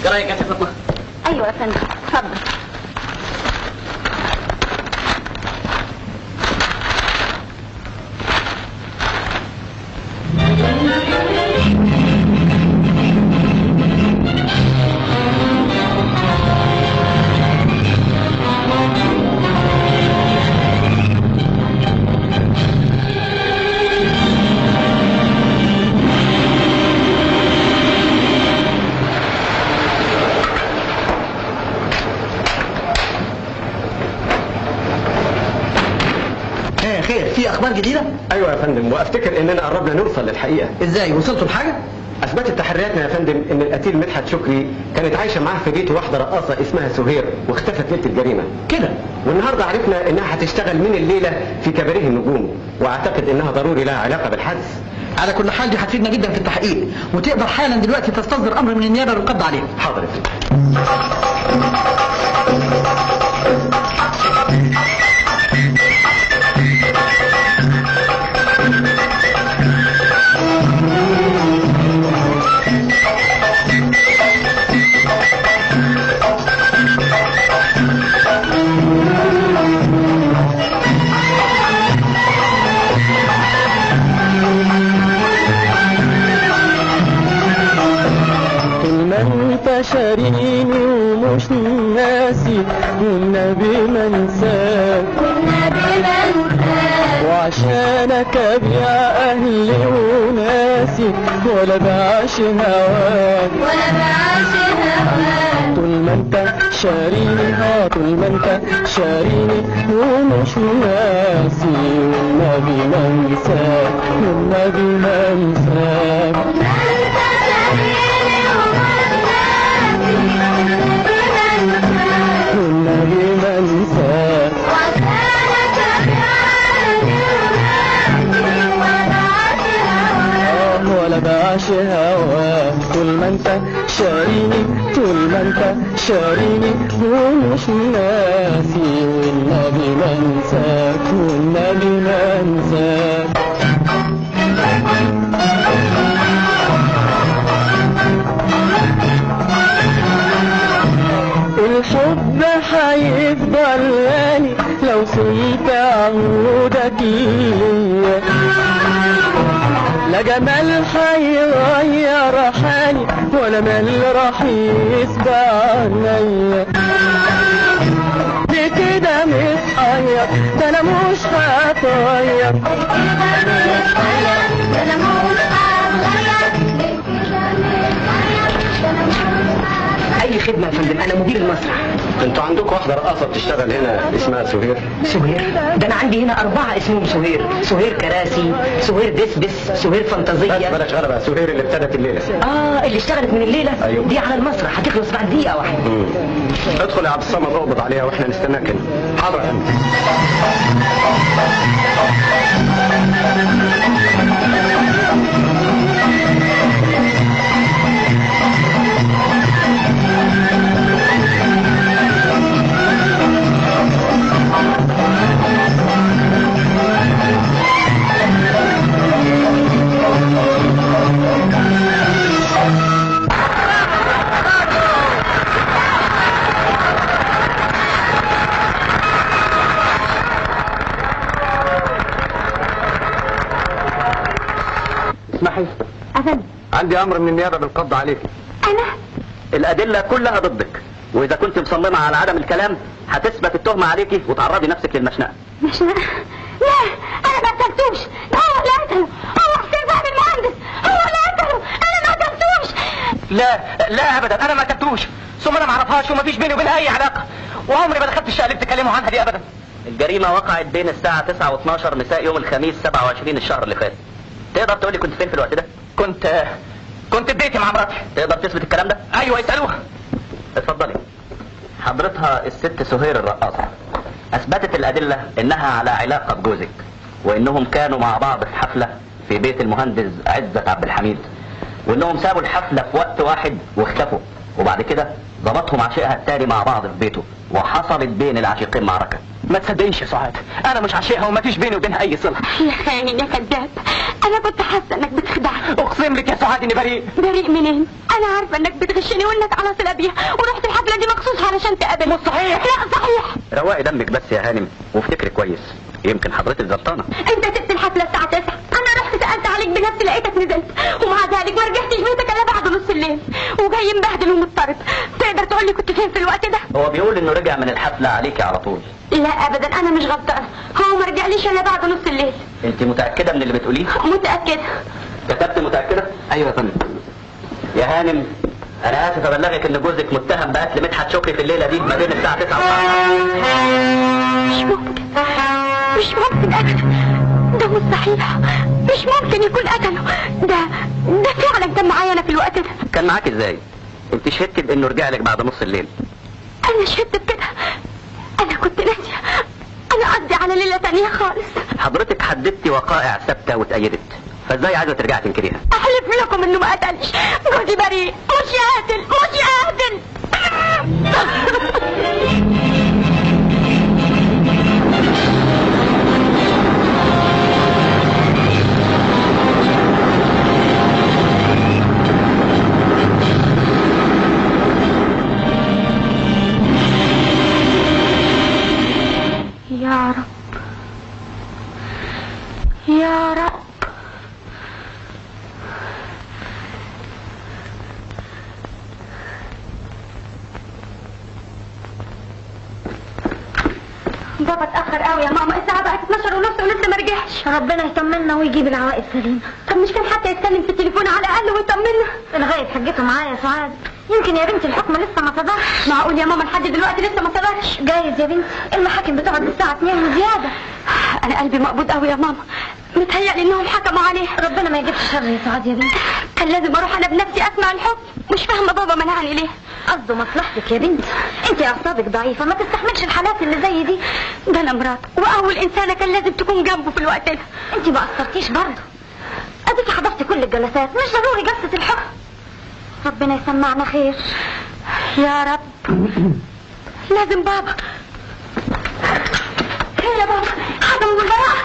S6: ايه رايك يا ست فاطمه؟
S4: ايوه يا فندم، اتفضل.
S5: في اخبار جديده؟
S1: ايوه يا فندم، وافتكر اننا قربنا نوصل للحقيقه.
S5: ازاي وصلتوا لحاجه؟
S1: اثبتت تحرياتنا يا فندم ان القتيل مدحت شكري كانت عايشه معاه في بيته واحده رقاصه اسمها سهير واختفت ليله الجريمه
S5: كده.
S1: والنهارده عرفنا انها هتشتغل من الليله في كباريه النجوم، واعتقد انها ضروري لها علاقه بالحادث.
S5: على كل حال دي هتفيدنا جدا في التحقيق، وتقدر حالا دلوقتي تصدر امر من النيابه للقبض عليها.
S1: حاضر يا فندم.
S7: شاريني ومش ناسي والنبي ما انساك
S4: والنبي ما انساك
S7: وعشانك ابيع اهلي وناسي ولا بعاش هواك
S4: ولا بعاش هواك
S7: طول ما انت شاريني ها طول ما انت شاريني ومش ناسي والنبي ما انساك والنبي ما انساك والنبي ما انساك
S4: وعشانك
S7: ولا بعاش هواك طول ما انت شاريني طول ما انت شاريني ومش ناسي والنبي ما انساك والنبي ما انساك. الحب هيفضل غالي لو صنت عهودك ليا، لا جمال هيغير حالي ولا مال راح يسبق عينيا. دي كده متحير ده انا مش هتغير
S6: اي خدمه يا فندم، انا مدير المسرح.
S1: انتوا عندكم واحده رقاصه بتشتغل هنا اسمها سهير؟
S6: سهير؟ ده انا عندي هنا اربعه اسمهم سهير، سهير كراسي، سهير دسبس، سهير فانتازيه.
S1: بس بلاش غلبه، سهير اللي ابتدت الليله.
S6: اه اللي اشتغلت من الليله؟
S1: أيوه.
S6: دي على المسرح هتخلص بعد دقيقه واحده.
S1: امم ادخل يا عبد الصمد اقبض عليها واحنا نستناك هنا.
S2: حاضر يا فندم. اسمحي.
S4: أفندم.
S2: عندي امر من النيابه بالقبض عليك.
S4: انا
S6: الادله كلها ضدك، واذا كنت مصممه على عدم الكلام هتثبت التهمه عليكي وتعرضي نفسك للمشنقه.
S4: مش لا لا انا ما قتلتوش، هو اللي قتله، هو حسين فهمي المهندس، هو اللي قتله، انا ما قتلتوش.
S6: لا لا ابدا، انا ما كتبتوش، ثم انا ما اعرفهاش ومفيش بيني وبينها اي علاقه، وعمري ما دخلت الشقه اللي بتتكلموا عنها دي ابدا. الجريمه وقعت بين الساعه تسعة واثناشر مساء يوم الخميس سبعة وعشرين الشهر اللي فات. تقدر تقول لي كنت فين في الوقت ده؟ كنت كنت في بيتي مع مراتي. تقدر تثبت الكلام ده؟ ايوه يسالوها. اتفضلي. حضرتها الست سهير الرقاصه اثبتت الادله انها على علاقه بجوزك، وانهم كانوا مع بعض في حفله في بيت المهندس عزت عبد الحميد، وانهم سابوا الحفله في وقت واحد واختفوا، وبعد كده ضبطهم عشيقها التالي مع بعض في بيته، وحصلت بين العاشقين معركه. ما تصدقيش يا سعاد، انا مش عاشقها وما فيش بيني وبينها اي صله.
S4: يا خاين يا كذاب، انا كنت حاسه انك بتخدعني.
S6: اقسم لك يا سعاد اني بريء.
S4: بريء منين؟ انا عارفه انك بتغشني وانك على صله بيها، ورحت الحفله دي مخصوص علشان تقابلني.
S6: مش صحيح.
S4: لا صحيح.
S5: روقي دمك بس يا هانم وافتكري كويس، يمكن حضرتك غلطانه.
S4: انت سبت الحفله الساعه تسعة، انا رحت سالت عليك بنفسي لقيتك نزلت، ومع ذلك ما رجعتش بيتك الا بعد نص الليل، وجاي مبهدل ومضطرب. تقدر تقول لي كنت فين في الوقت ده؟
S5: هو بيقول انه رجع من الحفله عليكي على طول.
S4: لا ابدا، انا مش غلطانه، هو ما رجعليش الا بعد نص الليل.
S5: انت متاكده من اللي بتقوليه؟
S4: متاكده.
S5: كتبت متاكده؟ ايوه يا فندم. يا هانم انا اسف ابلغك ان جوزك متهم بقتل مدحت شكري في الليله دي ما بين الساعه تسعة
S4: مش ممكن، مش ممكن قتله، ده مستحيل، مش ممكن يكون قتله، ده ده فعلا كان معايا انا في الوقت ده.
S5: كان معاك ازاي؟ انت شهدت بانه رجع لك بعد نص الليل.
S4: انا شهدت بكده، انا كنت ناسيه، انا قصدي على ليله تانية خالص.
S5: حضرتك حددتي وقائع ثابته واتأيدت، فازاي عايزه ترجعي تنكريها؟
S4: احلف لكم انه ما قتلش، جوزي بريء، مش قاتل، مش قاتل. يا رب يا رب. بابا اتأخر قوي يا ماما، الساعة بقت اتناشر ونص ولسه ما رجعش. ربنا يطمنا ويجيب العوائد سليمة. طب مش كان حتى يتكلم في التليفون على الأقل ويطمنا؟ الغايب حجته معايا يا سعاد، يمكن يا بنتي الحكم لسه ما صدرش. معقول يا ماما لحد دلوقتي لسه ما صدرش؟ جايز يا بنتي، المحاكم بتقعد للساعة اتنين وزيادة. أنا قلبي مقبوض قوي يا ماما، متهيألي إنهم حكموا عليه. ربنا ما يجيبش شر يا سعاد يا بنتي. كان لازم أروح أنا بنفسي أسمع الحكم، مش فاهمة بابا منعني ليه. قصده مصلحتك يا بنتي، انت اعصابك ضعيفة ما تستحملش الحالات اللي زي دي. ده أنا مراته وأول إنسانة كان لازم تكون جنبه في الوقت ده. انت ما قصرتيش برضه، أديكي حضرتي كل الجلسات، مش ضروري جلسة الحكم. ربنا يسمعنا خير يا رب. لازم بابا. خير يا بابا، حاجة من البراءة.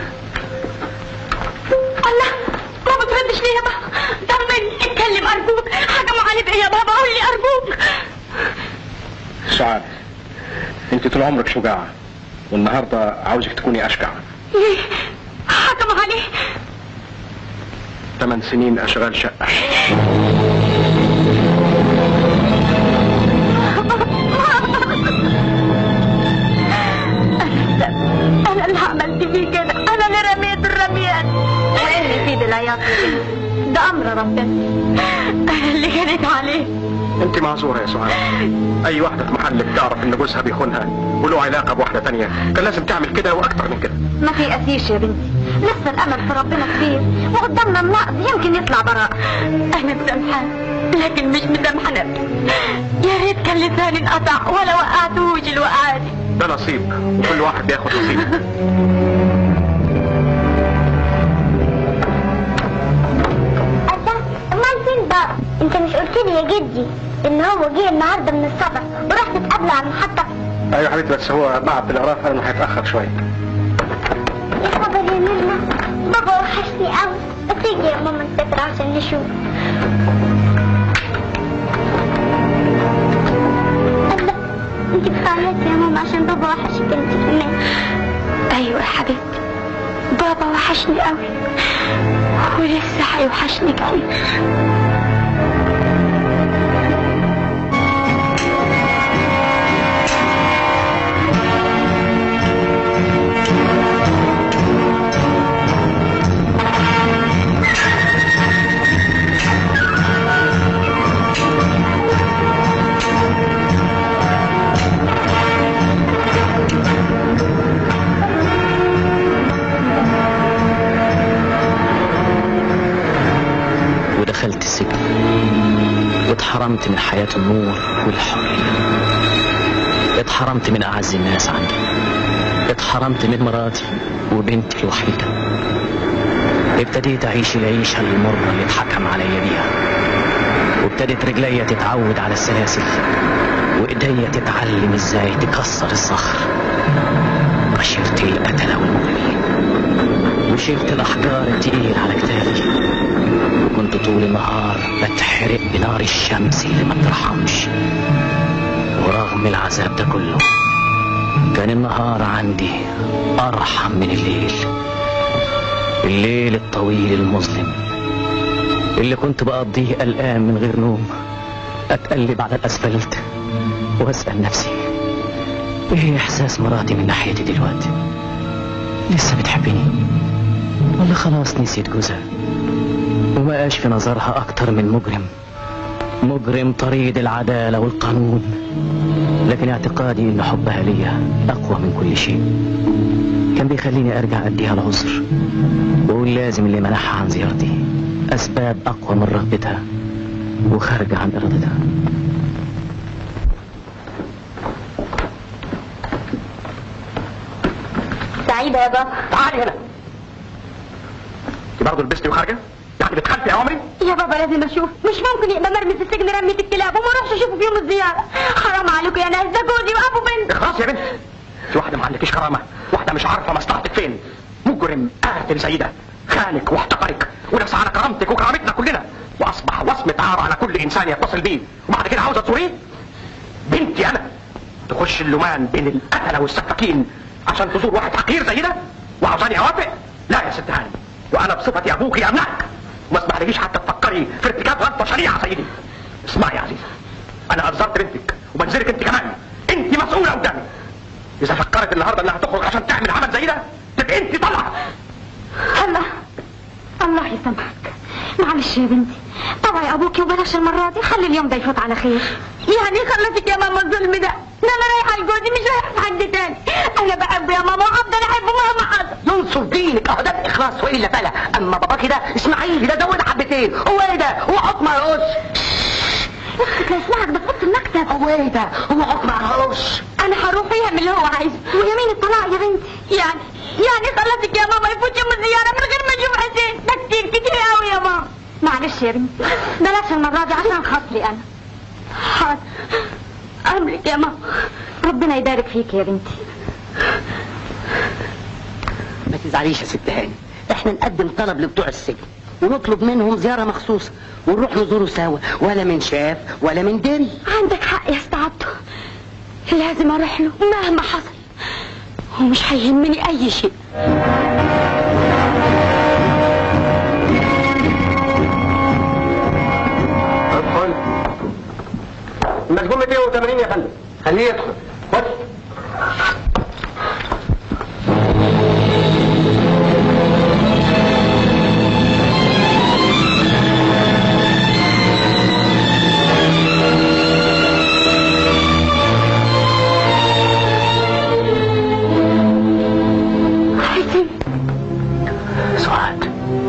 S4: الله، ما بتردش ليه يا بابا؟ طمني، اتكلم أرجوك، حكموا علي بإيه يا بابا؟ قول لي أرجوك.
S8: سعاد، انت طول عمرك شجاعة، والنهاردة عاوزك تكوني أشجع.
S4: ليه؟ حكموا عليه
S8: ثمان سنين أشغال شقة.
S4: أنا اللي عملت فيه كده، أنا اللي رميت الرميات. وإيه اللي يفيد العياط كده؟ ده أمر ربنا، أنا اللي جريت عليه.
S8: انت معذورة يا سعاد، أي واحدة في محلك تعرف إن جوزها بيخونها وله علاقة بواحدة تانية كان لازم تعمل كده وأكتر من كده.
S4: ما تيأسيش يا بنتي، لسه الأمل في ربنا كبير، وقدامنا النقد يمكن يطلع براءة. أنا مسامحة لكن مش مسامحة نفسي، يا ريت كان لساني انقطع ولا وقعتوش الوقعة دي.
S8: ده نصيب وكل واحد بياخد نصيبه.
S4: امال فين بابا؟ انت مش قلت لي يا جدي ان هو جه النهارده من السفر ورحت تقابله على المحطه؟
S8: ايوه يا حبيبتي، بس هو بعد الاغراف انه هيتاخر شويه.
S4: يا خبر يا ميرنا، بابا وحشني قوي. ما تيجي يا ماما نسافر عشان نشوف. الله، انت بتعيطي يا ماما عشان بابا وحشك انت كمان؟ ايوه يا حبيبتي، بابا وحشني قوي ولسه هيوحشني كتير.
S3: دخلت السجن واتحرمت من حياة النور والحرية، اتحرمت من أعز الناس عندي، اتحرمت من مراتي وبنتي الوحيدة. ابتديت أعيش العيشة المرة اللي اتحكم عليا بيها، وابتدت رجليا تتعود على السلاسل، وإيديا تتعلم ازاي تكسر الصخر. عشيرة القتلة والمجرمين، وشلت الأحجار التقيل على كتافي، وكنت طول النهار بتحرق بنار الشمس اللي ما بترحمش. ورغم العذاب ده كله كان النهار عندي أرحم من الليل، الليل الطويل المظلم اللي كنت بقضيه قلقان من غير نوم، أتقلب على الأسفلت وأسأل نفسي إيه إحساس مراتي من ناحيتي دلوقتي؟ لسه بتحبني ولا خلاص نسيت جوزها وما بقاش في نظرها أكتر من مجرم، مجرم طريد العدالة والقانون؟ لكن اعتقادي إن حبها ليا أقوى من كل شيء كان بيخليني أرجع أديها العذر وأقول لازم اللي منعها عن زيارتي أسباب أقوى من رغبتها وخارجة عن إرادتها.
S4: سعيدة يا بابا.
S8: تعالي هنا. انت برضه لبستي وخارجه؟ يعني بتخلفي يا عمري؟
S4: يا بابا لازم اشوف، مش ممكن يبقى مرمي في السجن رمية الكلاب وما اروحش اشوفه في يوم الزيارة. حرام عليكم يا ناس، ده جوزي وابو بنت.
S8: خلاص يا بنت، في واحدة ما عندكيش كرامة، واحدة مش عارفة مصلحتك فين، مجرم قاتل زي ده خانك واحتقرك ونفس على كرامتك وكرامتنا كلنا، واصبح وصمة عار على كل انسان يتصل بيه، وبعد كده عاوزة تصوريه؟ بنتي انا تخش اللومان بين القتلة والسفاكين عشان تزور واحد حقير زي ده وعاوزاني اوافق؟ لا يا ست هاني، وانا بصفتي ابوكي امنعك وما اسمحلكيش حتى تفكري في ارتكاب غلطة شنيعة زي دي. اسمعي يا عزيزة، انا انذرت بنتك وبنذرك انت كمان، انت مسؤولة قدامي. اذا فكرت النهارده انها تخرج عشان تعمل عمل زي ده تبقى انت طالعة.
S4: الله الله يسامحك، معلش يا بنتي، طوعي ابوكي وبلاش المرة دي، خلي اليوم ده يفوت على خير. يعني خلصك يا ماما الظلم ده، ده انا رايحة لجوزي مش رايحة لحد تاني، انا بحبه يا ماما وهفضل احبه مهما حصل.
S5: ينصر دينك اهو ده اخلاص والا فلا. اما باباكي ده اسماعيلي ده زود حبتين. هو ايه ده؟ هو حكم عروس.
S4: اختك لا يسمعك بتحط المكتب.
S5: هو ايه ده؟ هو حكم عروس.
S4: انا هروح يعمل اللي هو عايزه. ويمين الطلاق يا بنتي؟ يعني يعني خلصك يا ماما يفوت يوم الزيارة من غير ما اشوف حسين؟ ده كتير كتير قوي يا ماما. معلش يا بنتي، بلاش المرة دي عشان خاطري انا. حاضر امرك يا ماما، ربنا يبارك فيك يا بنتي.
S5: ما تزعليش يا ست هاني، احنا نقدم طلب لبتوع السجن ونطلب منهم زيارة مخصوصة ونروح نزوره سوا، ولا من شاف ولا من دري.
S4: عندك حق يا استاذ عبده، لازم اروح له مهما حصل ومش هيهمني اي شيء.
S1: ادخل. المسجون مئتين وثمانين يا فندم، خليه يدخل. خش.
S3: سعاد،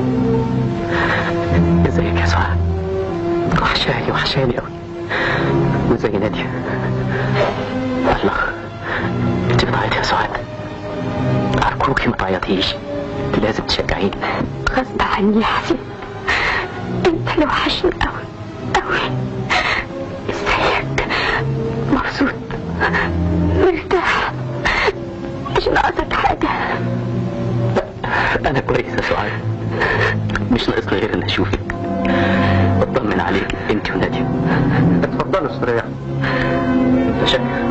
S3: ازيك يا سعاد؟ وحشاني وحشاني قوي، وزي نادية. الله، انت بتعيطي يا سعاد؟ ارجوكي ما تعيطيش، لازم تشجعيني.
S4: غصب عني يا حسين، انت اللي وحشني قوي قوي. ازيك؟ مبسوط؟ مرتاح؟ مش ناقصك حاجة؟
S3: انا كويس يا سعاد، مش ناقص غير ان اشوفك واطمن عليك انت ونادية.
S1: اتفضلوا استريحوا.
S3: متشكر.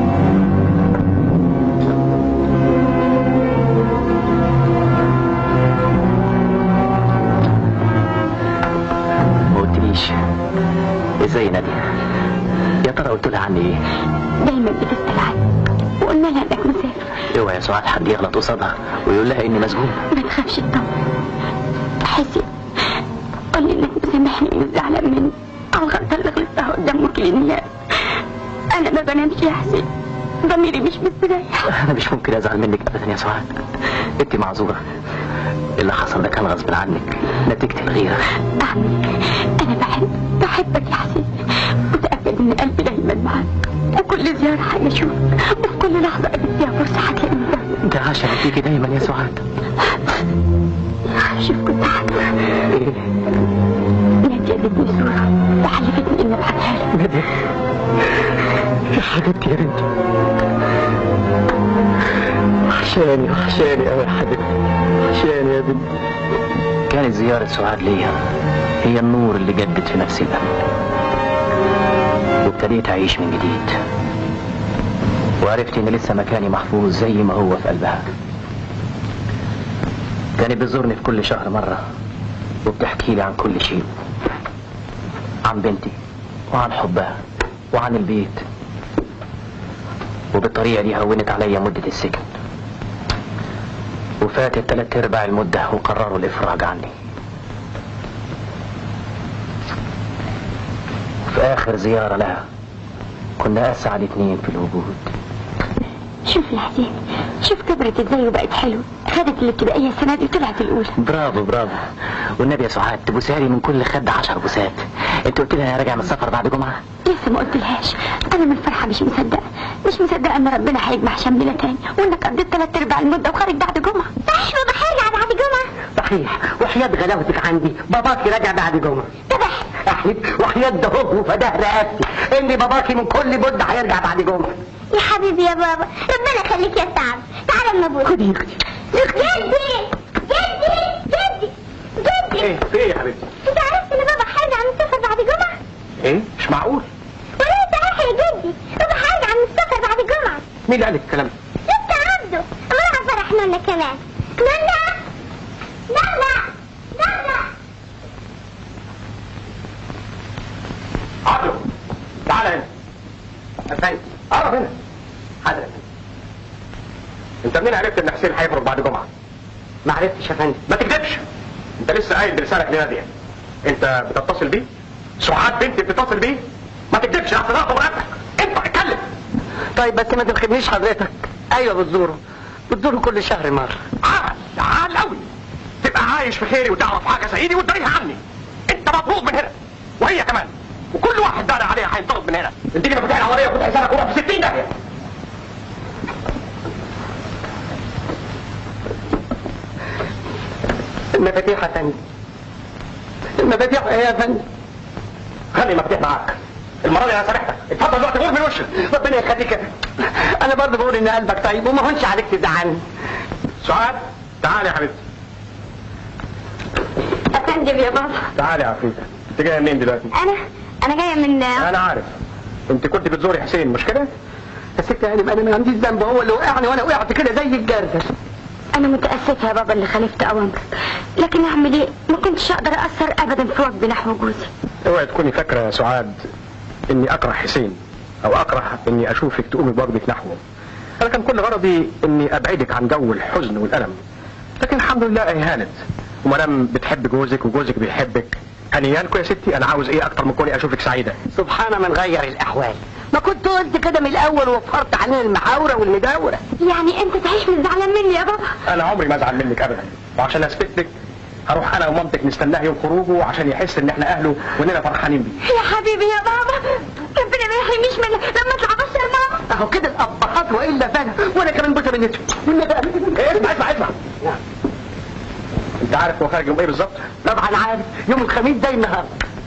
S3: ما قلتليش ازاي نادية؟ يا ترى قلت لها عني ايه؟
S4: دايما بتسأل عنك وقلنا لها انك مسافر.
S3: اوعى يا سعاد حد يغلط قصادها ويقول لها اني مسجون.
S4: ما تخافش اطمن. حسين قول لي انك مسامحني وزعلان مني على الغلطه اللي غلطتها قدام وكيل النيابه. انا ما بنامش يا حسين، ضميري مش مستريح.
S3: انا مش ممكن ازعل منك ابدا يا سعاد، انت معذوره. اللي حصل ده كان غصب عنك نتيجه الغيره.
S4: اعمل انا بحب بحبك يا حسين، وتاكد ان قلبي دايما معاك، وكل زياره هشوفك، وفي كل لحظه قابلت فيها فرصه هتلاقيني
S3: ده عشان فيكي دايما يا سعاد.
S4: شوف كنت حاجة
S3: ايه؟
S4: نادية ادتني صورة وحلفتني اني ابعتها لك.
S3: نادية يا حبيبتي يا بنتي،
S1: وحشاني وحشاني قوي يا حبيبتي، وحشاني يا بنتي.
S6: كانت زيارة سعاد ليا هي النور اللي جدد في نفسي الأمل، وابتديت أعيش من جديد، وعرفت إن لسه مكاني محفوظ زي ما هو في قلبها. كانت بتزورني في كل شهر مرة وبتحكي لي عن كل شيء، عن بنتي وعن حبها وعن البيت، وبالطريقة دي هونت عليا مدة السجن، وفاتت تلات ارباع المدة وقرروا الافراج عني. في اخر زيارة لها كنا اسعد اتنين في الوجود.
S4: شوف يا حسين، شوف كبرت ازاي وبقت حلو، خدت الابتدائية السنة دي طلعت الأولى.
S6: برافو برافو. والنبي يا سعاد تبوسها لي من كل خد عشر بوسات. انت قلت لها انا راجع من السفر بعد جمعة؟
S4: لسه ما قلتلهاش، انا من الفرحة مش مصدقة، مش مصدقة ان ربنا هيجمع شملنا تاني، وانك قضيت تلات ارباع المدة وخارج بعد جمعة. صحيح بابا هيرجع بعد جمعة؟
S5: صحيح، وحياة غلاوتك عندي باباكي راجع بعد جمعة.
S4: طبعا
S5: احلف وحياة دهوه وفداه رقبتي ان باباكي من كل مدة هيرجع بعد جمعة.
S4: يا حبيبي يا بابا، ربنا يخليك يا سعد. تعالى اما ابوك.
S5: خدي اختي.
S4: جدي جدي جدي جدي.
S8: ايه في ايه يا حبيبتي؟
S4: انت عرفت ان بابا هيرجع من السفر بعد جمعة؟
S8: ايه مش معقول.
S4: ولا انت عارف يا جدي بابا هيرجع من السفر بعد جمعة؟
S8: مين اللي قال لك الكلام ده؟
S4: لسه عبده، اما راح فرح نونا كمان. نونا نونا نونا.
S8: عبده تعالى هنا. ازاي؟ قرب هنا. حاضر. انت منين عرفت ان حسين هيخرج بعد جمعة؟
S5: ما عرفتش يا فندم.
S8: ما تكذبش. انت لسه قايل بلسانك لنادية. انت بتتصل بيه؟ سعاد بنتي بتتصل بيه؟ ما تكذبش احسن اخطب رقبتك. انت اتكلم.
S5: طيب بس ما تخدنيش حضرتك. ايوه بتزوره، بتزوره كل شهر مرة.
S8: عال عال قوي. تبقى عايش في خيري وتعرف حاجة زي دي وتداريها عني. انت مطلوب من هنا وهي كمان، وكل واحد داري عليها هينطرد من هنا. اديني مفاتيح العربية وخد حسابك وروح في ستين داهية.
S5: المفاتيح يا فندم. المفاتيح ايه يا فندم؟
S8: خلي المفاتيح معاك. المرة دي انا سامحتك. اتفضل دلوقتي غور من وشك.
S5: ربنا يخليك. انا برضه بقول ان قلبك طيب وما هونش عليك تزعلني.
S8: سعاد تعالي يا حبيبتي.
S4: افندم يا بابا.
S8: تعالي يا عفريتة. انت جاية منين دلوقتي؟
S4: انا انا جاية من
S8: انا عارف. انت كنت بتزوري حسين مش كده؟
S5: يا ست هانم انا ما عنديش ذنب، هو اللي وقعني وانا وقعت كده زي الجردل.
S4: انا متأسفة يا بابا اللي خالفت اوامرك، لكن اعمل ايه؟ ما كنتش اقدر اثر ابدا في واجبي نحو جوزي.
S8: اوعي تكوني فاكرة يا سعاد اني اكره حسين او اكره اني اشوفك تقومي بواجبك نحوه. انا كان كل غرضي اني ابعدك عن جو الحزن والالم، لكن الحمد لله اهانت. ومادام بتحب جوزك وجوزك بيحبك هنيانكوا يا ستي. انا عاوز ايه اكتر من كوني اشوفك سعيدة؟
S5: سبحان من غير الاحوال. ما كنت قلت كده من الاول ووفرت علينا المحاورة والمداورة.
S4: يعني انت صحيح مش زعلان مني يا بابا؟
S8: انا عمري ما ازعل منك ابدا، وعشان اثبت لك هروح انا ومامتك نستناه يوم خروجه عشان يحس ان احنا اهله واننا فرحانين بيه.
S4: يا حبيبي يا بابا، ربنا ما يحرمنيش منك لما اطلع بس يا ماما.
S5: اهو كده الابهات والا فانا وانا كمان بوسه بنته.
S8: ايه اسمع اسمع اسمع. انت عارف هو خارج يوم ايه بالظبط؟
S5: طبعا عارف، يوم الخميس زي النهارده.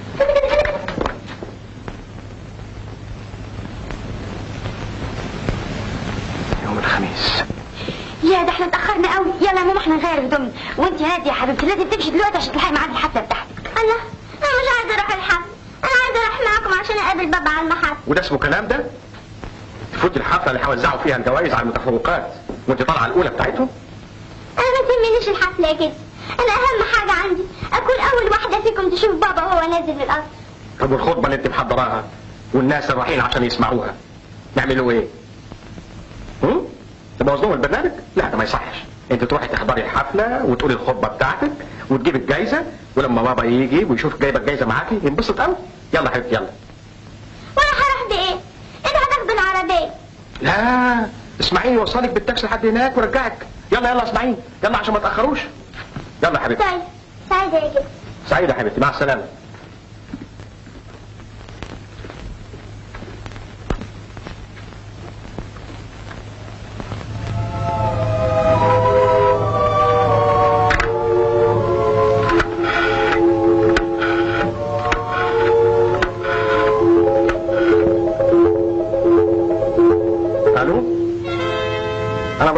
S8: يوم الخميس.
S4: يا ده احنا اتاخرنا قوي. يلا يا ماما احنا نغير هدومنا، وانت يا نادي يا حبيبتي لازم تمشي دلوقتي عشان تلحقي معاك الحفله بتاعتك. انا انا مش عايزه اروح الحفله، انا عايزه اروح معاكم عشان اقابل بابا على المحطه.
S8: وده اسمه كلام ده؟ تفوتي الحفله اللي هيوزعوا فيها الجوائز على المتفوقات وانت طالعه الاولى بتاعتهم؟
S4: انا ما تهمنيش الحفله كده، انا اهم حاجه عندي اكون اول واحده فيكم تشوف بابا وهو نازل من القصر.
S8: طب والخطبه اللي انت محضراها والناس رايحين عشان يسمعوها نعملوا ايه؟ هم؟ تبوظ لهم البرنامج؟ لا ده ما يصحش. انت تروحي تحضري الحفله وتقولي الخطبه بتاعتك وتجيب الجايزه، ولما بابا يجي ويشوف جايبه الجايزه معاكي ينبسط قوي. يلا حبيبتي يلا.
S4: وانا هروح بايه؟ انت هتاخد العربيه.
S8: لا اسماعيل يوصلك بالتاكسي لحد هناك ويرجعك. يلا يلا اسماعيل يلا عشان ما تاخروش. يلا يا حبيبتي.
S4: طيب سعيده يا جدع.
S8: سعيده يا حبيبتي، مع السلامه.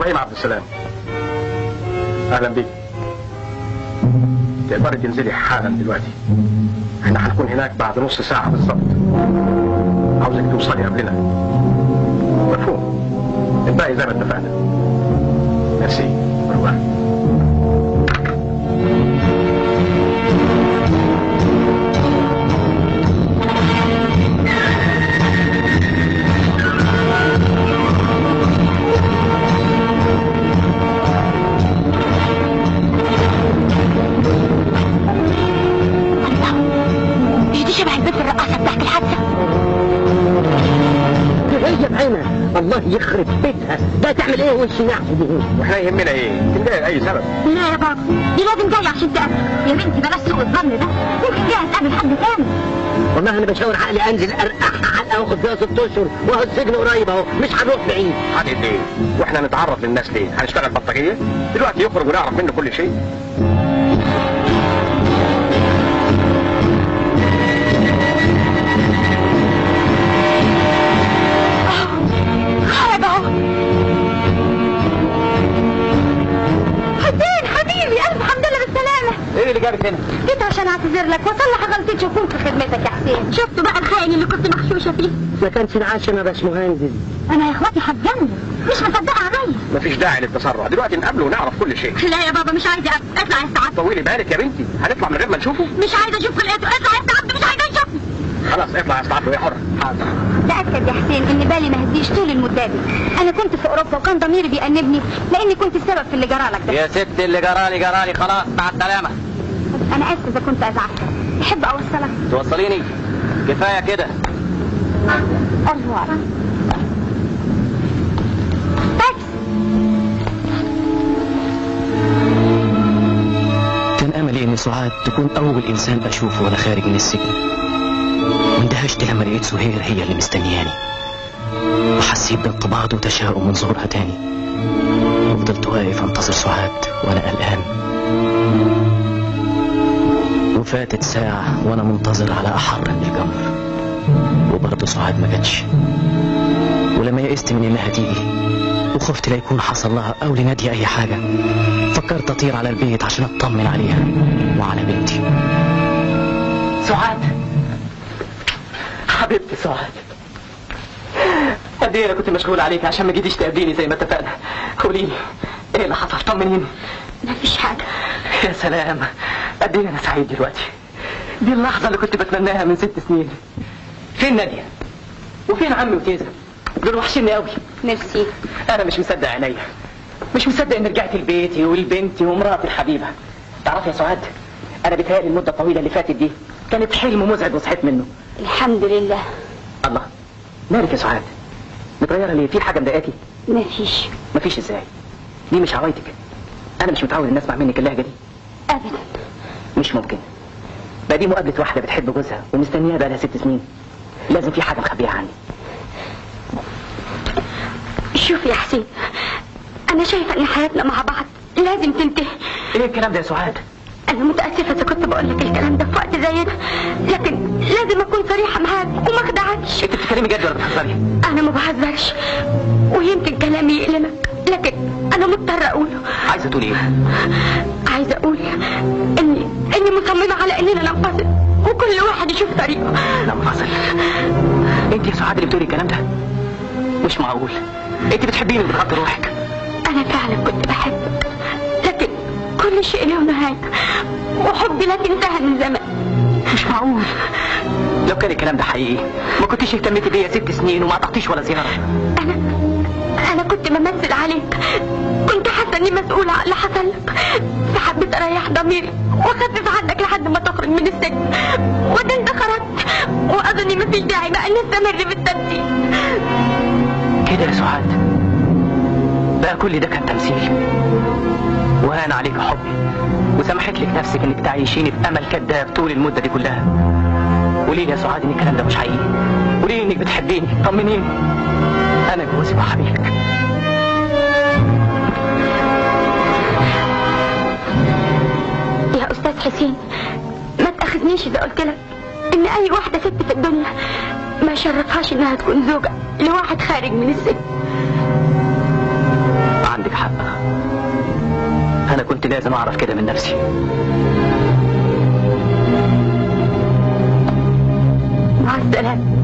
S8: ابراهيم عبد السلام، اهلا بيك. تقدري تنزلي حالا دلوقتي، احنا هنكون هناك بعد نص ساعة بالظبط. عاوزك توصلي قبلنا. مفهوم؟ الباقي زي ما اتفقنا. ميرسي. بروح.
S5: الله يخرب بيتها، ده تعمل ايه وش نعم دي؟
S8: واحنا يهمنا ايه؟ تنجاي لاي سبب.
S4: لا يا بابا، دي لازم جايه عشان تقابل. يا بنتي بلاش سوء الظن ده، ممكن جايه تقابل حد ثاني.
S5: والله انا بشاور عقلي انزل ارقح حلقه واخد فيها ست اشهر واهو السجن قريب اهو، مش هنروح بعيد.
S8: حدد ليه؟ واحنا نتعرف للناس ليه؟ هنشتغل بلطجيه؟ دلوقتي يخرج ونعرف منه كل شيء.
S6: ايه اللي جابك هنا؟
S4: جيت عشان اعتذر لك واصلح غلطتي وكنت في خدمتك يا حسين. شفتوا بقى الخاين اللي كنت مخشوشه فيه؟
S5: ما كانش العشم يا باشمهندس.
S4: انا يا اخواتي هتجنن، مش مصدقه عليا.
S8: مفيش داعي للتسرع، دلوقتي نقابله ونعرف كل شيء.
S4: لا يا بابا مش عايزه اطلع يا سعد.
S8: طولي بالك يا بنتي، هنطلع من غير ما نشوفه؟
S4: مش عايزه اشوف خلقته، اطلع يا سعد، مش عايزه اشوفه.
S8: خلاص اطلع يا سعد وهي حرة. حاضر.
S4: تأكد يا حسين ان بالي ما هديش طول المدة دي. انا كنت في اوروبا وكان ضميري بيأنبني لاني كنت السبب في اللي جرالك ده.
S6: يا ست اللي جرالي جرالي خلاص، مع السلامة.
S4: انا اسف اذا كنت ازعجتك، تحب اوصلك؟
S6: توصليني؟ كفاية كده.
S4: أرجوك. بس.
S3: كان املي ان سعاد تكون اول انسان اشوفه وانا خارج من السجن، واندهشت لما لقيت سهير هي اللي مستنياني، وحسيت بانقباض وتشاؤم من ظهورها تاني، وفضلت واقف انتظر سعاد وانا قلقان. وفاتت ساعة وانا منتظر على احر من الجمر، وبرضه سعاد ما جاتش. ولما يئست من انها تيجي وخفت لا يكون حصل لها او لنادية اي حاجة، فكرت اطير على البيت عشان اطمن عليها وعلى بنتي.
S6: سعاد حبيبتي سعاد، قد ايه انا كنت مشغول عليك عشان ما جيتيش تقابليني زي ما اتفقنا. قوليلي ايه اللي حصل، طمنيني.
S4: مفيش حاجة.
S6: يا سلام، قد ايه انا سعيد دلوقتي. دي اللحظة اللي كنت بتمناها من ست سنين. فين نادية؟ وفين عمي وتيزة؟ دول وحشيني قوي.
S4: ميرسي.
S6: انا مش مصدق عينيا، مش مصدق اني رجعت لبيتي ولبنتي ومراتي الحبيبة. تعرفي يا سعاد، انا بيتهيألي المدة الطويلة اللي فاتت دي كانت حلم مزعج وصحيت منه.
S4: الحمد لله.
S6: الله، مالك يا سعاد؟ متغيرة ليه؟ في حاجة مضايقاكي؟
S4: مفيش.
S6: مفيش ازاي؟ دي مش عوايدك. انا مش متعود ان اسمع منك اللهجة دي.
S4: ابدا.
S6: مش ممكن. بقى دي مقابلة واحدة بتحب جوزها ومستنيها بقى لها ست سنين. لازم في حاجة مخبيها عني.
S4: شوف يا حسين، انا شايفة ان حياتنا مع بعض لازم تنتهي.
S6: ايه الكلام ده يا سعاد؟
S4: انا متأسفة اذا كنت بقول لك الكلام ده في وقت زي ده، لكن لازم اكون صريحة معاك وما اخدعكش.
S6: انت بتتكلمي جد ولا بتهزري؟
S4: انا ما بهزرش، ويمكن كلامي يألمك لكن انا مضطرة اقوله.
S6: عايزة تقولي ايه؟
S4: عايزة اقول اني اني مصممة على اننا ننفصل وكل واحد يشوف طريقه.
S6: ننفصل؟ انت يا سعاد اللي بتقولي الكلام ده؟ مش معقول. انت بتحبيني وبتغطي روحك.
S4: انا فعلا كنت بحبك، لكن كل شيء له نهاية وحبي لك انتهى من زمان.
S6: مش معقول. لو كان الكلام ده حقيقي ما كنتش اهتميتي بيا ست سنين وما قطعتيش ولا زيارة.
S4: انا انا كنت بمثل عليك، كنت حاسة اني مسؤولة على اللي حصل لك، فحبيت اريح ضميري واخفف عنك لحد ما تخرج من السجن، وده انت خرجت واظني مفيش داعي بقى نستمر في التمثيل.
S6: كده يا سعاد بقى كل ده كان تمثيل، وهان عليك حبي وسمحت لك نفسك انك تعيشيني بامل كذاب طول المده دي كلها. قولي لي يا سعاد ان الكلام ده مش حقيقي، قولي لي انك بتحبيني، طمنيني. انا جوزي وحبيبك.
S4: يا استاذ حسين، ما تاخذنيش اذا قلت لك ان اي واحده ست في الدنيا ما شرفهاش انها تكون زوجة لواحد خارج من السجن.
S6: عندك حق، انا كنت لازم اعرف كده من نفسي.
S4: مع السلامة.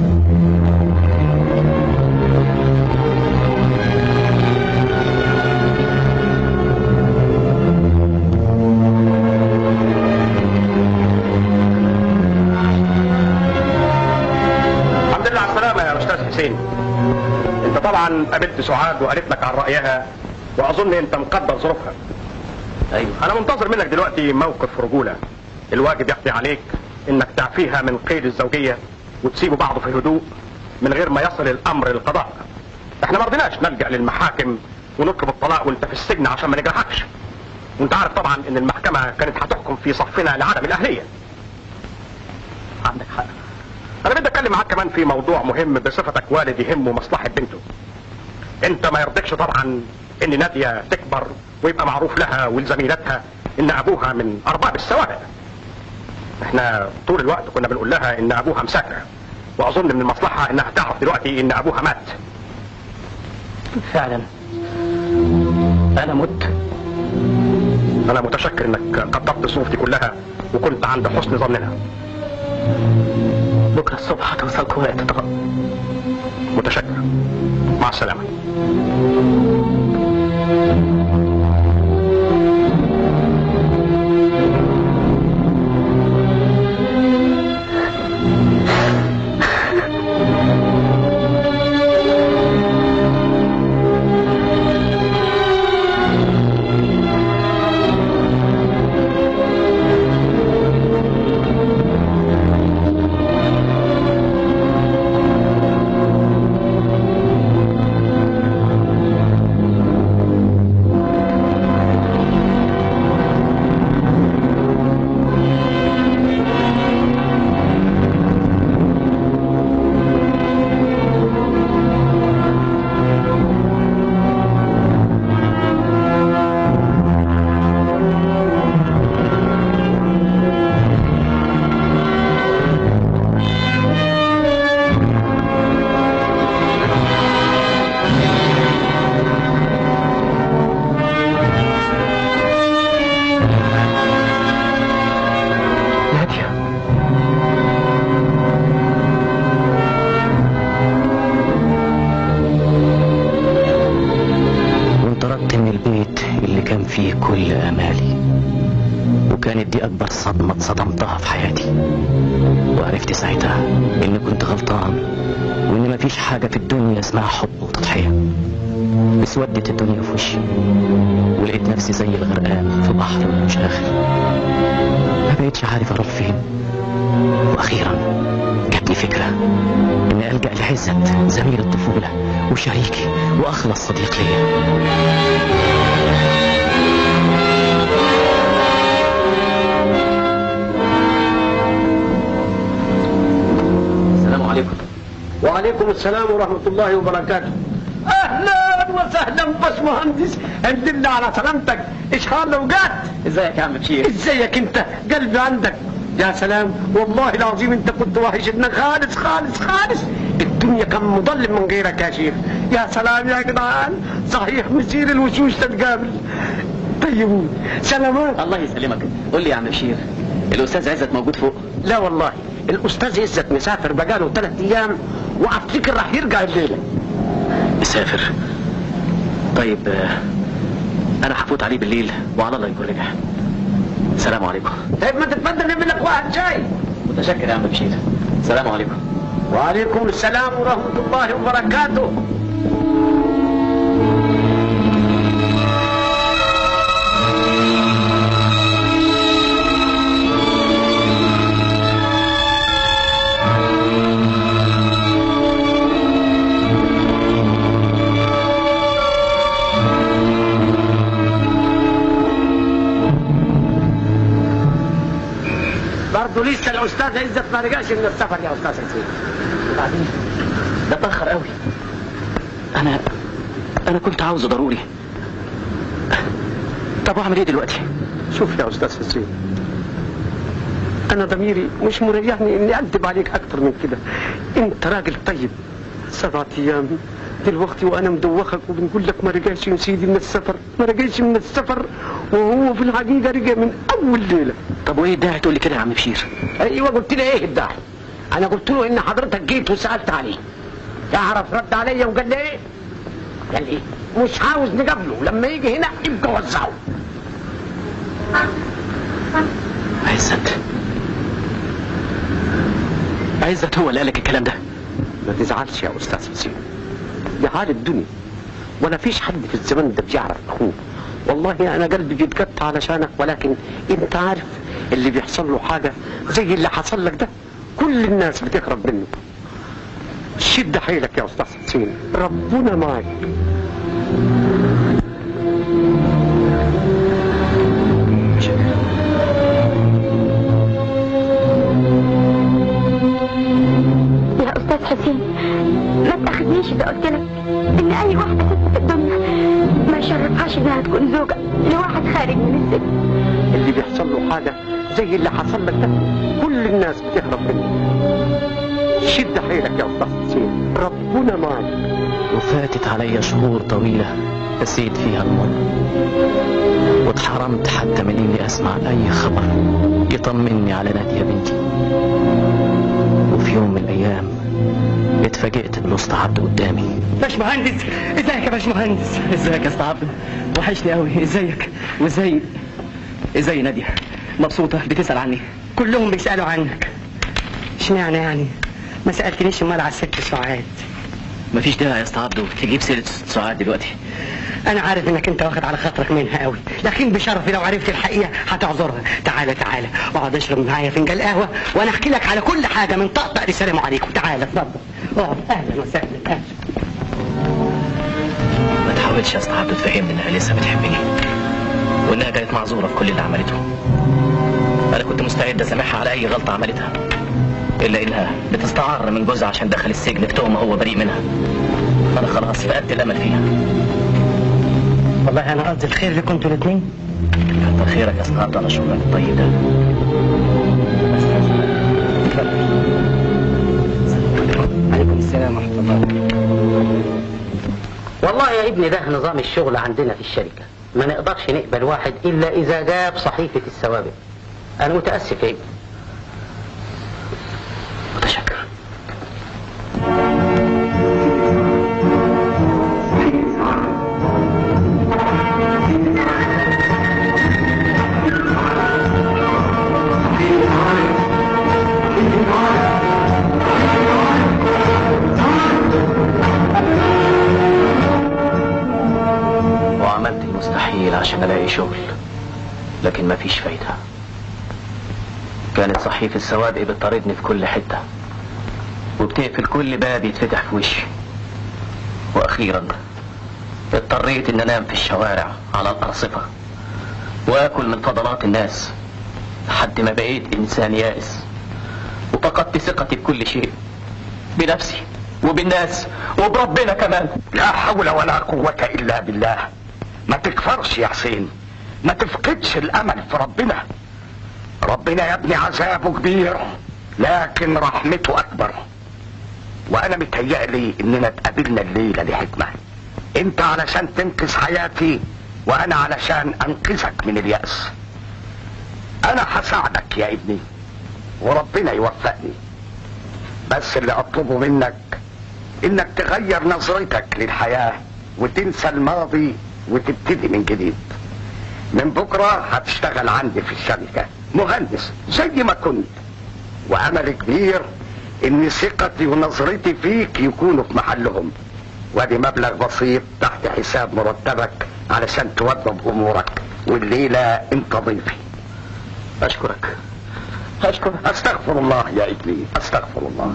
S8: انت طبعا قابلت سعاد وقالت لك عن رايها، واظن انت مقدر ظروفها.
S6: ايوه.
S8: انا منتظر منك دلوقتي موقف رجوله. الواجب يقضي عليك انك تعفيها من قيد الزوجيه وتسيبوا بعض في هدوء من غير ما يصل الامر للقضاء. احنا ما رضيناش نلجا للمحاكم ونطلب الطلاق وانت في السجن عشان ما نجرحكش. وانت عارف طبعا ان المحكمه كانت هتحكم في صفنا لعدم الاهليه.
S6: عندك حق.
S8: انا بدي اتكلم معاك كمان في موضوع مهم بصفتك والد يهمه مصلحه بنته. انت ما يرضيكش طبعا ان ناديه تكبر ويبقى معروف لها ولزميلاتها ان ابوها من ارباب السوابق. احنا طول الوقت كنا بنقول لها ان ابوها مسافر، واظن من المصلحه انها تعرف دلوقتي ان ابوها مات.
S6: فعلا انا مت.
S8: انا متشكر انك قدرت صورتي كلها وكنت عند حسن ظننا.
S6: بكره الصبح هتوصل كويت تتغطى.
S8: متشكر، مع السلامه.
S6: فيه كل امالي، وكانت دي اكبر صدمة اتصدمتها في حياتي. وعرفت ساعتها اني كنت غلطان، وان مفيش حاجة في الدنيا اسمها حب وتضحية. اسودت الدنيا في وشي، ولقيت نفسي زي الغرقان في بحر مش اخر، ما بقيتش عارف اروح فين. واخيرا جاتني فكرة ان الجأ لعزت زميل الطفولة وشريكي واخلص صديق ليا. عليكم.
S5: وعليكم السلام ورحمة الله وبركاته. أهلا وسهلا باشمهندس، الحمد لله على سلامتك. إيش حال لو جات؟
S6: ازيك يا عم بشير؟
S5: ازيك أنت؟ قلبي عندك. يا سلام، والله العظيم أنت كنت وحشتنا خالص خالص خالص. الدنيا كان مظلم من غيرك يا شيخ. يا سلام يا جدعان، صحيح مسير الوشوش تتقابل. طيبون، سلامات.
S6: الله يسلمك. قول لي يا عم بشير، الأستاذ عزت موجود فوق؟
S5: لا والله، الأستاذ عزت مسافر بقاله ثلاث أيام، وأفتكر راح يرجع الليلة.
S6: مسافر؟ طيب أنا هفوت عليه بالليل وعلى الله يكون رجع. السلام عليكم.
S5: طيب ما تتفضل نعمل لك واحد شاي.
S6: متشكر يا عم بشير. السلام عليكم.
S5: وعليكم السلام ورحمة الله وبركاته. برضه لسه الاستاذ عزت ما رجعش من السفر يا استاذ حسين.
S6: وبعدين ده اتاخر قوي. انا انا كنت عاوزه ضروري. طب واعمل ايه دلوقتي؟
S5: شوف يا استاذ حسين، انا ضميري مش مريحني اني اكذب عليك اكتر من كده. انت راجل طيب
S9: سبعة ايام دلوقتي وانا مدوخك وبنقول لك ما رجعش يا سيدي من السفر، ما رجعش من السفر، وهو في الحقيقه رجع من اول ليله.
S6: طب وايه الداعي تقول لي كده يا عم بشير؟
S5: ايوه قلت لي ايه الداعي؟ انا قلت له ان حضرتك جيت وسالت عليه. تعرف رد عليا وقال لي ايه؟ قال ايه؟ مش عاوز نقابله، لما يجي هنا يبقى وزعه.
S6: عزت عزت هو اللي قالك الكلام ده؟
S9: ما تزعلش يا استاذ حسين، دي حال الدنيا، ولا فيش حد في الزمن ده بيعرف اخوه. والله انا قلبي بيتقطع علشانك، ولكن انت عارف اللي بيحصل له حاجه زي اللي حصل لك ده كل الناس بتهرب منه. شد حيلك يا استاذ حسين، ربنا معك.
S4: يا استاذ حسين ما تاخدنيش اذا قلت لك ان اي واحده ست في الدنيا ما يشرفهاش انها تكون زوجه لواحد خارج من السجن.
S9: اللي بيحصل له حاجه زي اللي حصل لك ده كل الناس بتهرب منه. شد حيلك يا استاذ حسين، ربنا معك.
S3: وفاتت علي شهور طويلة نسيت فيها المر، واتحرمت حتى من اني اسمع اي خبر يطمني على نادية بنتي. وفي يوم من الايام اتفاجئت بالوسط عبد قدامي.
S5: باشمهندس، ازيك يا باشمهندس؟
S3: ازيك يا اسطى عبد؟ وحشني قوي. ازيك؟ وازاي ازاي نادية؟ مبسوطة؟ بتسأل عني؟
S5: كلهم بيسألوا عنك. اشمعنى يعني؟ ما سألتنيش امال على الست سعاد؟
S3: مفيش داعي يا اسطى عبده تجيب سيرة سعاد دلوقتي.
S5: انا عارف انك انت واخد على خاطرك منها قوي، لكن بشرفي لو عرفت الحقيقه هتعذرها. تعالى تعالى اقعد اشرب معايا فنجان قهوه وانا احكي لك على كل حاجه من طقطق لسلام عليكم. تعالى اتفضل اقعد. اهلا وسهلا. اهلا.
S3: ما تحاولش يا اسطى عبده تفهمني انها لسه بتحبني وانها كانت معذوره في كل اللي عملته. انا كنت مستعد اسامحها على اي غلطه عملتها، الا انها بتستعر من جوزها عشان دخل السجن بتهمه هو بريء منها. انا خلاص فقدت الامل فيها.
S5: والله انا قصدي الخير لكم انتوا الاثنين.
S3: كتر خيرك يا اسطى عبد على شغلك الطيب ده.
S5: عليكم السلام ورحمه الله.
S6: والله يا ابني ده نظام الشغل عندنا في الشركه، ما نقدرش نقبل واحد الا اذا جاب صحيفه السوابق. انا متاسف يا ابني. متشكر. وعملت المستحيل عشان الاقي شغل، لكن مفيش فايده. كانت صحيفة السوابق بتطاردني في كل حتة وبتقفل كل باب يتفتح في وشي. واخيرا اضطريت ان انام في الشوارع على الارصفة واكل من فضلات الناس لحد ما بقيت انسان يائس وفقدت ثقتي بكل شيء، بنفسي وبالناس وبربنا كمان.
S2: لا حول ولا قوة الا بالله. ما تكفرش يا حسين، ما تفقدش الامل في ربنا. ربنا يا ابني عذابه كبير لكن رحمته اكبر. وانا متهيألي اننا اتقابلنا الليلة لحكمة. انت علشان تنقذ حياتي وانا علشان انقذك من اليأس. انا هساعدك يا ابني وربنا يوفقني، بس اللي اطلبه منك انك تغير نظرتك للحياة وتنسى الماضي وتبتدي من جديد. من بكرة هتشتغل عندي في الشركة مهندس زي ما كنت، وامل كبير ان ثقتي ونظرتي فيك يكونوا في محلهم. وادي مبلغ بسيط تحت حساب مرتبك علشان توضب امورك، والليلة انت ضيفي.
S6: اشكرك اشكرك.
S2: استغفر الله يا ابني، استغفر الله.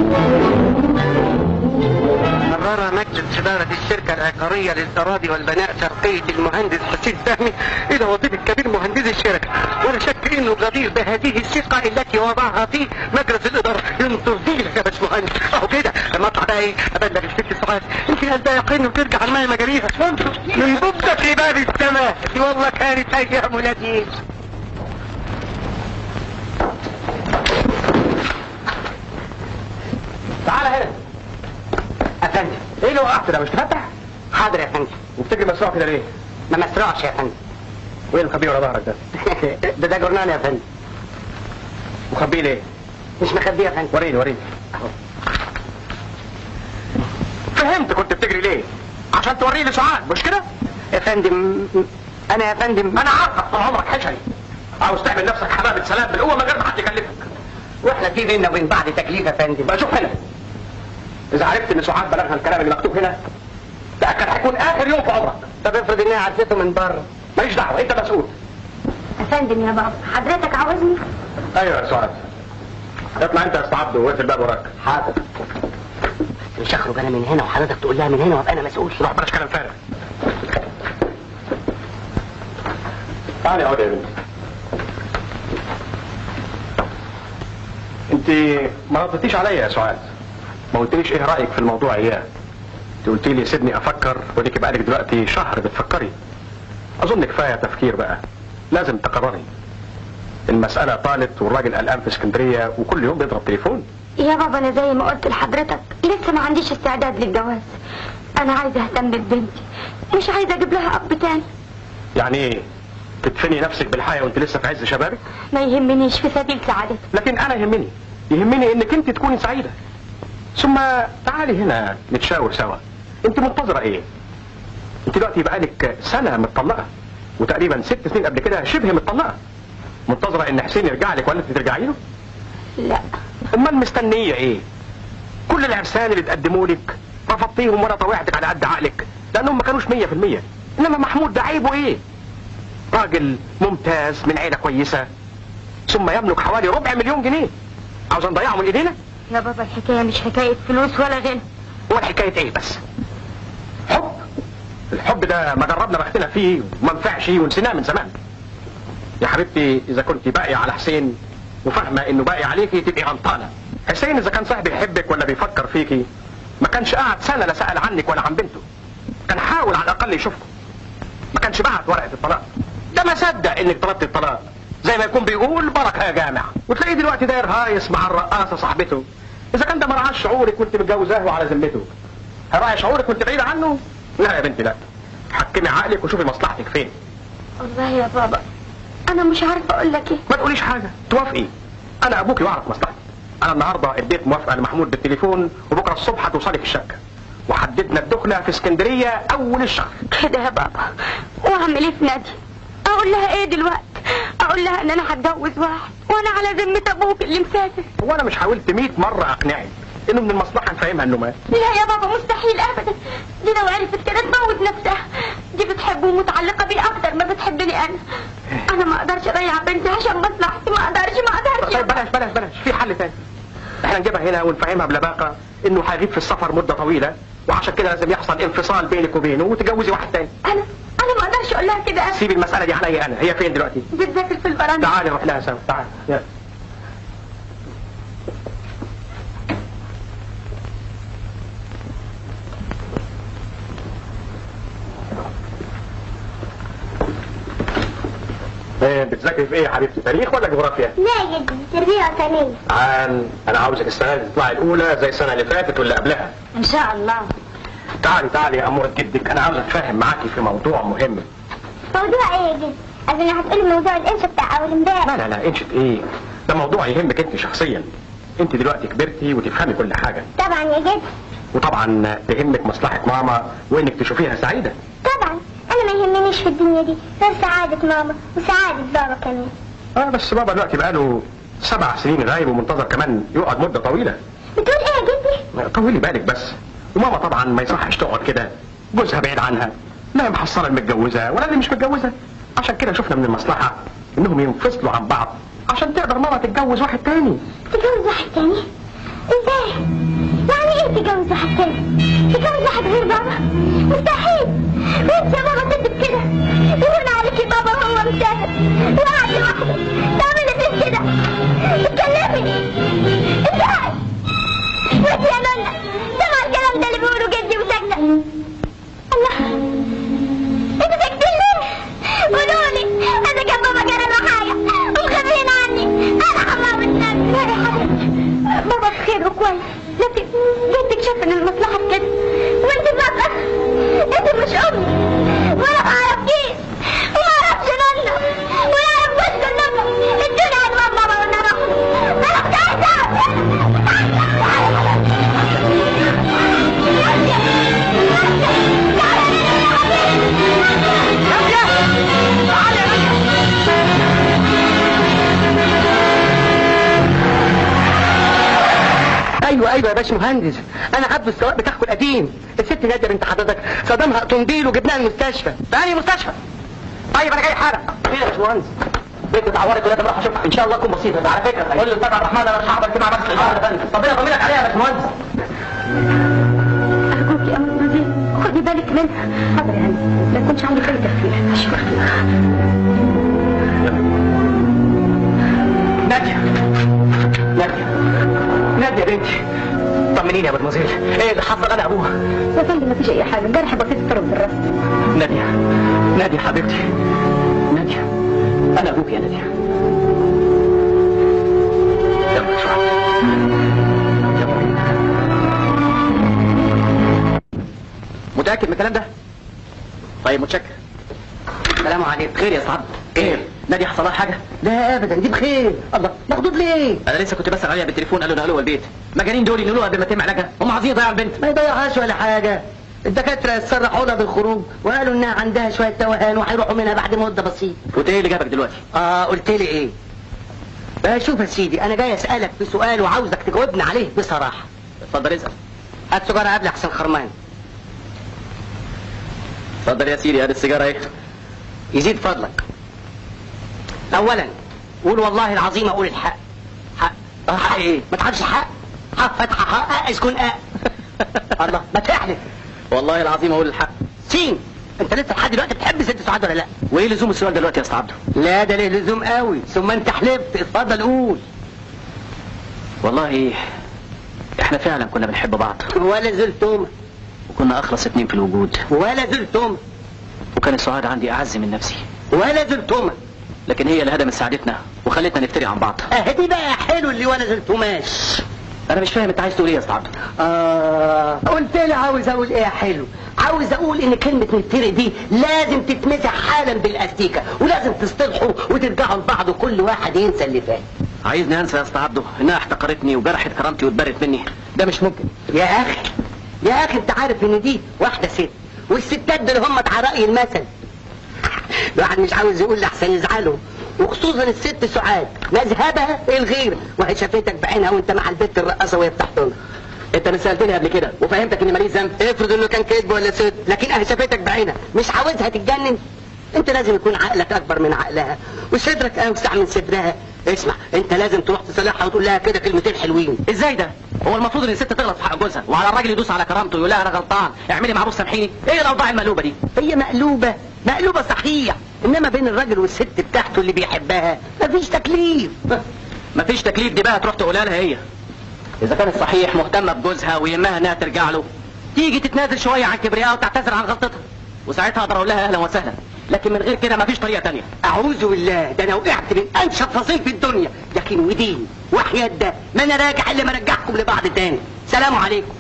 S9: قرر مجلس إدارة الشركة العقارية للأراضي والبناء ترقية المهندس حسين فهمي إلى وظيفة كبير مهندس الشركة، ولا شك إنه الغدير بهذه الثقة التي وضعها فيه مجلس الإدارة. ينظر فيك يا باشمهندس، أهو كده لما أطلع بقى إيه أبلغ الست ساعات أنت هل ده يقين وترجع المية مجاريها من بكرة في باب السماء. والله كانت أيام لذيذ.
S8: تعال هنا
S6: افندم.
S8: ايه اللي وقعت ده؟ مش تفتح؟
S6: حاضر يا فندم.
S8: وبتجري مسروع كده ليه؟
S6: ما مسروعش يا فندم.
S8: وايه اللي مخبيه ورا ظهرك ده؟
S6: ده ده جورنال يا فندم.
S8: مخبيه ليه؟
S6: مش مخبيه يا فندم.
S8: وريني وريني. فهمت كنت بتجري ليه؟ عشان توريني سعاد مش كده؟
S6: يا فندم انا يا فندم
S8: انا عارفك طول عمرك حشري، عاوز تعمل نفسك حبابة سلام بالقوه من غير ما حد يكلفك.
S6: واحنا في بيننا وبين بعض تكليف يا فندم.
S8: بقى شوف هنا، اذا عرفت ان سعاد بلغها الكلام اللي مكتوب هنا ده كان هيكون اخر يوم في عمرك.
S6: طب افرض انها عرفته من بره.
S8: ماليش دعوه، انت مسؤول.
S4: يا فندم يا بابا حضرتك عاوزني؟
S8: ايوه يا سعاد، اطلع انت يا استاذ عبده واقفل الباب وراك.
S6: حاضر. مش هخرج انا من هنا وحضرتك تقول لها من هنا وابقى انا مسؤول.
S8: روح بلاش كلام فارغ. تعالي اقعدي يا بنتي. انت ما ردتيش عليا يا سعاد، ما قلتليش ايه رايك في الموضوع اياه. انت قلت لي سيبني افكر، وديك بقالك دلوقتي شهر بتفكري. اظن كفايه تفكير بقى، لازم تقرري. المساله طالت والراجل قلقان في اسكندريه وكل يوم بيضرب تليفون.
S4: يا بابا انا زي ما قلت لحضرتك لسه ما عنديش استعداد للجواز. انا عايزه اهتم ببنتي، مش عايزه اجيب لها اب تاني.
S8: يعني ايه تدفني نفسك بالحياه وانت لسه في عز شبابك؟
S4: ما يهمنيش في سبيل سعادتك.
S8: لكن انا يهمني يهمني انك انت تكوني سعيده. ثم تعالي هنا نتشاور سوا. انت منتظره ايه؟ انت دلوقتي بقالك سنه متطلقه، وتقريبا ست سنين قبل كده شبه متطلقه. منتظره ان حسين يرجع لك ولا انت ترجعي له؟
S4: لا.
S8: امال مستنيه ايه؟ كل العرسان اللي تقدموا لك رفضتيهم وانا طوعتك على قد عقلك لانهم ما كانوش مية في المية. انما محمود ده عيبه ايه؟ راجل ممتاز من عيله كويسه، ثم يملك حوالي ربع مليون جنيه. عاوز نضيعه من ايدينا؟
S4: يا بابا الحكايه مش حكايه فلوس ولا غنى.
S8: هو الحكايه ايه بس؟ حب. الحب ده ما جربنا بختنا فيه وما نفعش ونسيناه من زمان. يا حبيبتي اذا كنت باقيه على حسين وفاهمه انه باقي عليكي تبقي غلطانه. حسين اذا كان صاحب يحبك ولا بيفكر فيكي ما كانش قعد سنه لا سال عنك ولا عن بنته. كان حاول على الاقل يشوفكم، ما كانش بعت ورقه الطلاق. ده ما صدق انك طلبت الطلاق، زي ما يكون بيقول بركه يا جامع، وتلاقيه دلوقتي داير هايص مع الرقاصه صاحبته. اذا كان ده ما رعاش شعورك وانت متجوزاه وعلى ذمته، هراعي شعورك وانت بعيده عنه؟ لا يا بنتي لا، حكمي عقلك وشوفي مصلحتك فين.
S4: والله يا بابا انا مش عارفه اقول لك ايه.
S8: ما تقوليش حاجه، توافقي. انا ابوكي واعرف مصلحتي. انا النهارده اديت موافقه لمحمود بالتليفون، وبكره الصبح هتوصلي في الشقه، وحددنا الدخله في اسكندريه اول الشهر.
S4: كده يا بابا. واعمل ايه في نادي؟ اقول لها ايه دلوقتي؟ اقول لها ان انا هتجوز واحد وانا على ذمه ابوك اللي مسافر.
S8: وانا مش حاولت مية مره اقنعك انه من المصلحه نفهمها انه مات؟
S4: لا يا بابا مستحيل ابدا. دي لو عرفت كده تموت نفسها. دي بتحبه ومتعلقه بيه اكتر ما بتحبني انا. انا ما اقدرش اضيع بنتي عشان مصلحتي، ما اقدرش ما اقدرش.
S8: طيب بلاش بلاش بلاش، في حل تاني. احنا نجيبها هنا ونفهمها بلباقه انه هيغيب في السفر مده طويله، وعشان كده لازم يحصل انفصال بينك وبينه وتتجوزي واحد تاني.
S4: انا انا ما اقدرش اقول لها كده. أنا
S8: سيبي المساله دي عليا انا. هي فين دلوقتي؟
S4: بتذاكر في البرامج.
S8: تعالي نروح لها سوا، تعالي يلا. ايه بتذاكري في ايه يا حبيبتي؟ تاريخ ولا جغرافيا؟
S4: لا يا جدي تربيه وطنيه.
S8: عن انا عاوزك السنه دي تطلعي الاولى زي السنه اللي فاتت واللي قبلها.
S4: ان شاء الله.
S8: تعالي تعالي يا اموره جدك، انا عاوز اتفاهم معاكي في موضوع مهم.
S4: موضوع ايه يا جدي؟ انا هتقولي موضوع الانشا بتاع اول امبارح.
S8: لا لا لا انشت ايه؟ ده موضوع يهمك انت شخصيا. انت دلوقتي كبرتي وتفهمي كل حاجه.
S4: طبعا يا جدي.
S8: وطبعا تهمك مصلحه ماما وانك تشوفيها سعيده.
S4: طبعا انا ما يهمنيش في الدنيا دي غير سعاده ماما وسعاده بابا كمان.
S8: اه بس بابا دلوقتي بقاله سبع سنين غايب ومنتظر كمان يقعد مده طويله.
S4: بتقول ايه يا جدي؟
S8: طولي بالك بس. وماما طبعا ما يصحش تقعد كده، جوزها بعيد عنها، لا هي محصله المتجوزه ولا اللي مش متجوزه. عشان كده شفنا من المصلحه انهم ينفصلوا عن بعض عشان تقدر ماما تتجوز واحد تاني.
S4: تتجوز واحد تاني؟ ازاي؟ يعني ايه تتجوز واحد تاني؟ تتجوز واحد غير بابا؟ مستحيل. وانت يا بابا تكتب كده يقول عليكي بابا وهو مسافر وقاعد لوحده، تعملي فيه كده تتكلمي ازاي؟ وانت يا منى سمع الكلام ده اللي بيقوله جدي وساكته. الله، انتوا ساكتين ليه؟ قولولي اذا كان بابا جرى له حاجه ومخبيين عني. انا حمام النبي. لا يا حبيبتي، بابا بخير وكويس، لكن جدك شاف ان المصلحه في كده، وانت بابا انت مش امي ولا معرفكيش وما اعرفش منه ولا اعرف وش كلكم. ادوني عنوان بابا وانا اروح. انا كنت عايزه
S5: ايوه ايوه يا باش مهندس، انا عبد السواق بتاعكم القديم. الست ناديه بنت حضرتك صدمها قطنبيل وجبناها المستشفى. بأنهي مستشفى؟ طيب انا جاي حالا. ايه يا باشمهندس؟ بنت اتعورت ولازم اروح اشوفها. ان شاء الله تكون بسيطه. على فكره قول للاستاذ عبد الرحمن انا مش هحضر اجتماع بس النهارده يا فندم. ربنا يطمنك عليها يا باشمهندس.
S4: ارجوك يا ام نزيل خدي بالك منها. حاضر يا هندسه، ما يكونش عندك اي تفكير. اشكرك.
S5: ناديه ناديه ناديه بنتي، طمنيني يا مدموزيل، ايه اللي حصل؟ انا ابوها.
S4: يا فندم مفيش اي حاجه، جرح بسيط ضرب بالراس.
S5: ناديه ناديه حبيبتي، ناديه انا ابوك يا ناديه. يلا شوف متاكد من الكلام ده؟ طيب متشكر. السلام عليكم. خير يا صاحبي؟ ايه؟ ناديه حصل لها حاجه؟ لا ابدا، دي بخير. الله، مخضوض ليه؟ انا لسه كنت بسال عليها بالتليفون، قالوا نقلوها البيت. مجانين دول ينقلوها قبل ما يتم علاجها، هم عايزين يضيعوا البنت. ما يضيعهاش ولا حاجه، الدكاتره صرحوا لها بالخروج وقالوا انها عندها شويه توهان وهيروحوا منها بعد مده بسيطه. وانت ايه اللي جابك دلوقتي؟ اه قلت لي ايه؟ بقى شوف يا سيدي، انا جاي اسالك في سؤال وعاوزك تجاوبني عليه بصراحه. اتفضل اسال. هات سيجاره قبل احسن خرمان. اتفضل يا سيدي، هات السيجاره ايه؟ يزيد فضلك. اولا قول والله العظيم اقول الحق. حق اه حق ايه؟ ما تحبش حق؟ حق فتحه حق اسكن اه الله، ما تحلف. والله العظيم اقول الحق. سين، انت لسه لحد دلوقتي بتحب ست سعاد ولا لا؟ وايه لزوم السؤال دلوقتي يا استاذ عبده؟ لا ده ليه لزوم قوي، ثم انت حلفت. اتفضل قول. والله احنا فعلا كنا بنحب بعض ولا زلتم، وكنا اخلص اتنين في الوجود ولا زلتم، وكانت سعاد عندي اعز من نفسي ولا زلتم، لكن هي اللي هدمت سعادتنا وخلتنا نفتري عن بعض. اه دي بقى حلو اللي ولا زلتماش. انا مش فاهم انت عايز تقول ايه يا استاذ عبده؟ اه قلت لي عاوز اقول ايه يا حلو؟ عاوز اقول ان كلمة نفتري دي لازم تتمسح حالا بالاستيكة، ولازم تصطلحوا وترجعوا لبعض وكل واحد ينسى اللي فات. عايزني انسى يا استاذ عبده انها احتقرتني وجرحت كرامتي واتبرت مني؟ ده مش ممكن يا اخي. يا اخي انت عارف ان دي واحدة ست، والستات دول هم على رأي المثل. الواحد مش عاوز يقول لحسن يزعلوا، وخصوصا الست سعاد مذهبها الغير، وهي شافتك بعينها وانت مع البت الرقاصه وهي بتحضنك. انت مش سالتني قبل كده وفهمتك اني ماليش ذنب. افرض انه كان كذب ولا صدق، لكن اهي شافتك بعينها، مش عاوزها تتجنن. انت لازم يكون عقلك اكبر من عقلها وصدرك اوسع من صدرها. اسمع، انت لازم تروح تصالحها وتقول لها كده كلمتين حلوين. ازاي ده؟ هو المفروض ان الست تغلط في حق جوزها وعلى الراجل يدوس على كرامته ويقول لها انا غلطان اعملي معروف سامحيني؟ ايه الاوضاع المقلوبه دي؟ هي مقلوبه مقلوبه صحيح، انما بين الراجل والست بتاعته اللي بيحبها مفيش تكليف. مفيش تكليف دي بقى تروح تقولها لها هي. اذا كانت صحيح مهتمه بجوزها ويهمها انها ترجع له، تيجي تتنازل شويه عن كبريائها وتعتذر عن غلطتها، وساعتها اقدر اقول لها اهلا وسهلا. لكن من غير كده مفيش طريقه تانية. اعوذ بالله، ده انا وقعت من انشط فصيل في الدنيا، لكن ودين وحياة ده ما انا راجع الا ما ارجعكم لبعض تاني. سلام عليكم.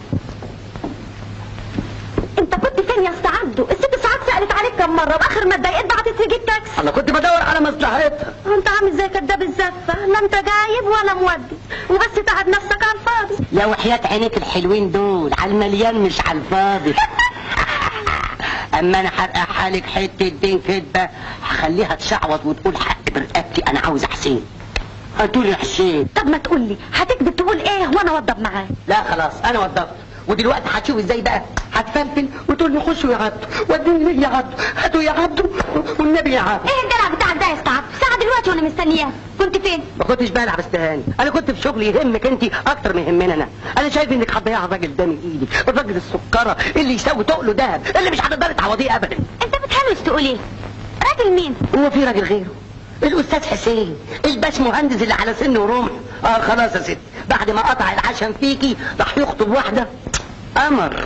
S4: انت كنت فين يا استاذ عبده؟ الست ساعات سالت عليك كم مره، واخر ما اتضايقت بعتت تجيب تاكسي.
S5: انا كنت بدور على مصلحتها.
S4: انت عامل زي كداب الزفه، لا انت جايب ولا مودي، وبس تعب نفسك على الفاضي.
S5: لا وحياة عينيك الحلوين دول على المليان مش على الفاضي. اما انا هرقع حالك حته دين كدبه، هخليها تشعوط وتقول حق برقبتي انا عاوز حسين. هتقول يا حسين.
S4: طب ما تقول لي هتكذب تقول ايه وانا اوضب معاك؟
S5: لا خلاص انا وضبت، ودلوقتي هتشوف ازاي بقى. هتفلفل وتقول لي خشوا يا عبدو، ودوني ليه يا عبدو، هاتوا يا عبدو والنبي يا عبدو.
S4: ايه الدلع بتاعك ده يا استاذ عبده؟ ساعه دلوقتي دلوقتي وانا مستنياك. كنت فين؟
S5: ما كنتش بلعب استهاني، انا كنت في شغل يهمك انت اكتر من يهمني انا. انا شايف انك هتضيع الراجل ده من ايدك، الراجل السكره اللي يساوي تقله دهب، اللي مش هتقدري تعوضيه ابدا.
S4: انت بتهلوس تقول ايه؟ راجل مين؟
S5: هو في راجل غيره؟ الاستاذ حسين الباش مهندس اللي على سن ورمح. اه خلاص يا ستي، بعد ما قطع العشم فيكي راح يخطب واحده قمر.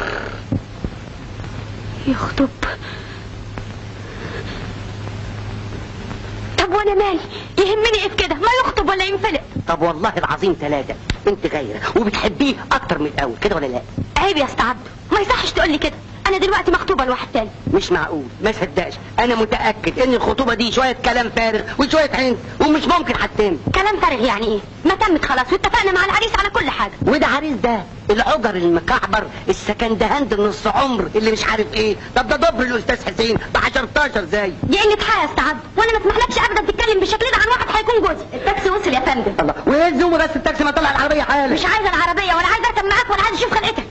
S4: يخطب؟ طب وانا مالي؟ يهمني ايه في كده؟ ما يخطب ولا ينفلق.
S5: طب والله العظيم ثلاثة، انت غيره وبتحبيه اكتر من الاول كده ولا لا؟
S4: عيب يا استاذ عبده، ما يصحش تقول لي كده. انا دلوقتي مخطوبه لواحد تاني.
S5: مش معقول، ما صدقش. انا متاكد ان الخطوبه دي شويه كلام فارغ وشويه عند، ومش ممكن هتتم.
S4: كلام فارغ يعني ايه؟ ما تمت خلاص واتفقنا مع العريس على كل حاجه.
S5: وده عريس ده العجر المكعبر السكندهند النص عمر اللي مش عارف ايه. طب ده دبر الاستاذ حسين ب عشرتاشر زي
S4: دي قله حياه يا استاذ عبده، وانا ما اسمحلكش ابدا تتكلم بالشكل ده عن واحد هيكون جوزي. التاكسي وصل يا فندم.
S5: الله، وايه الزوم بس التاكسي ما طلع العربيه حالا.
S4: مش عايزه العربيه ولا عايزه اركب معاك ولا عايزه اشوف خلقتك.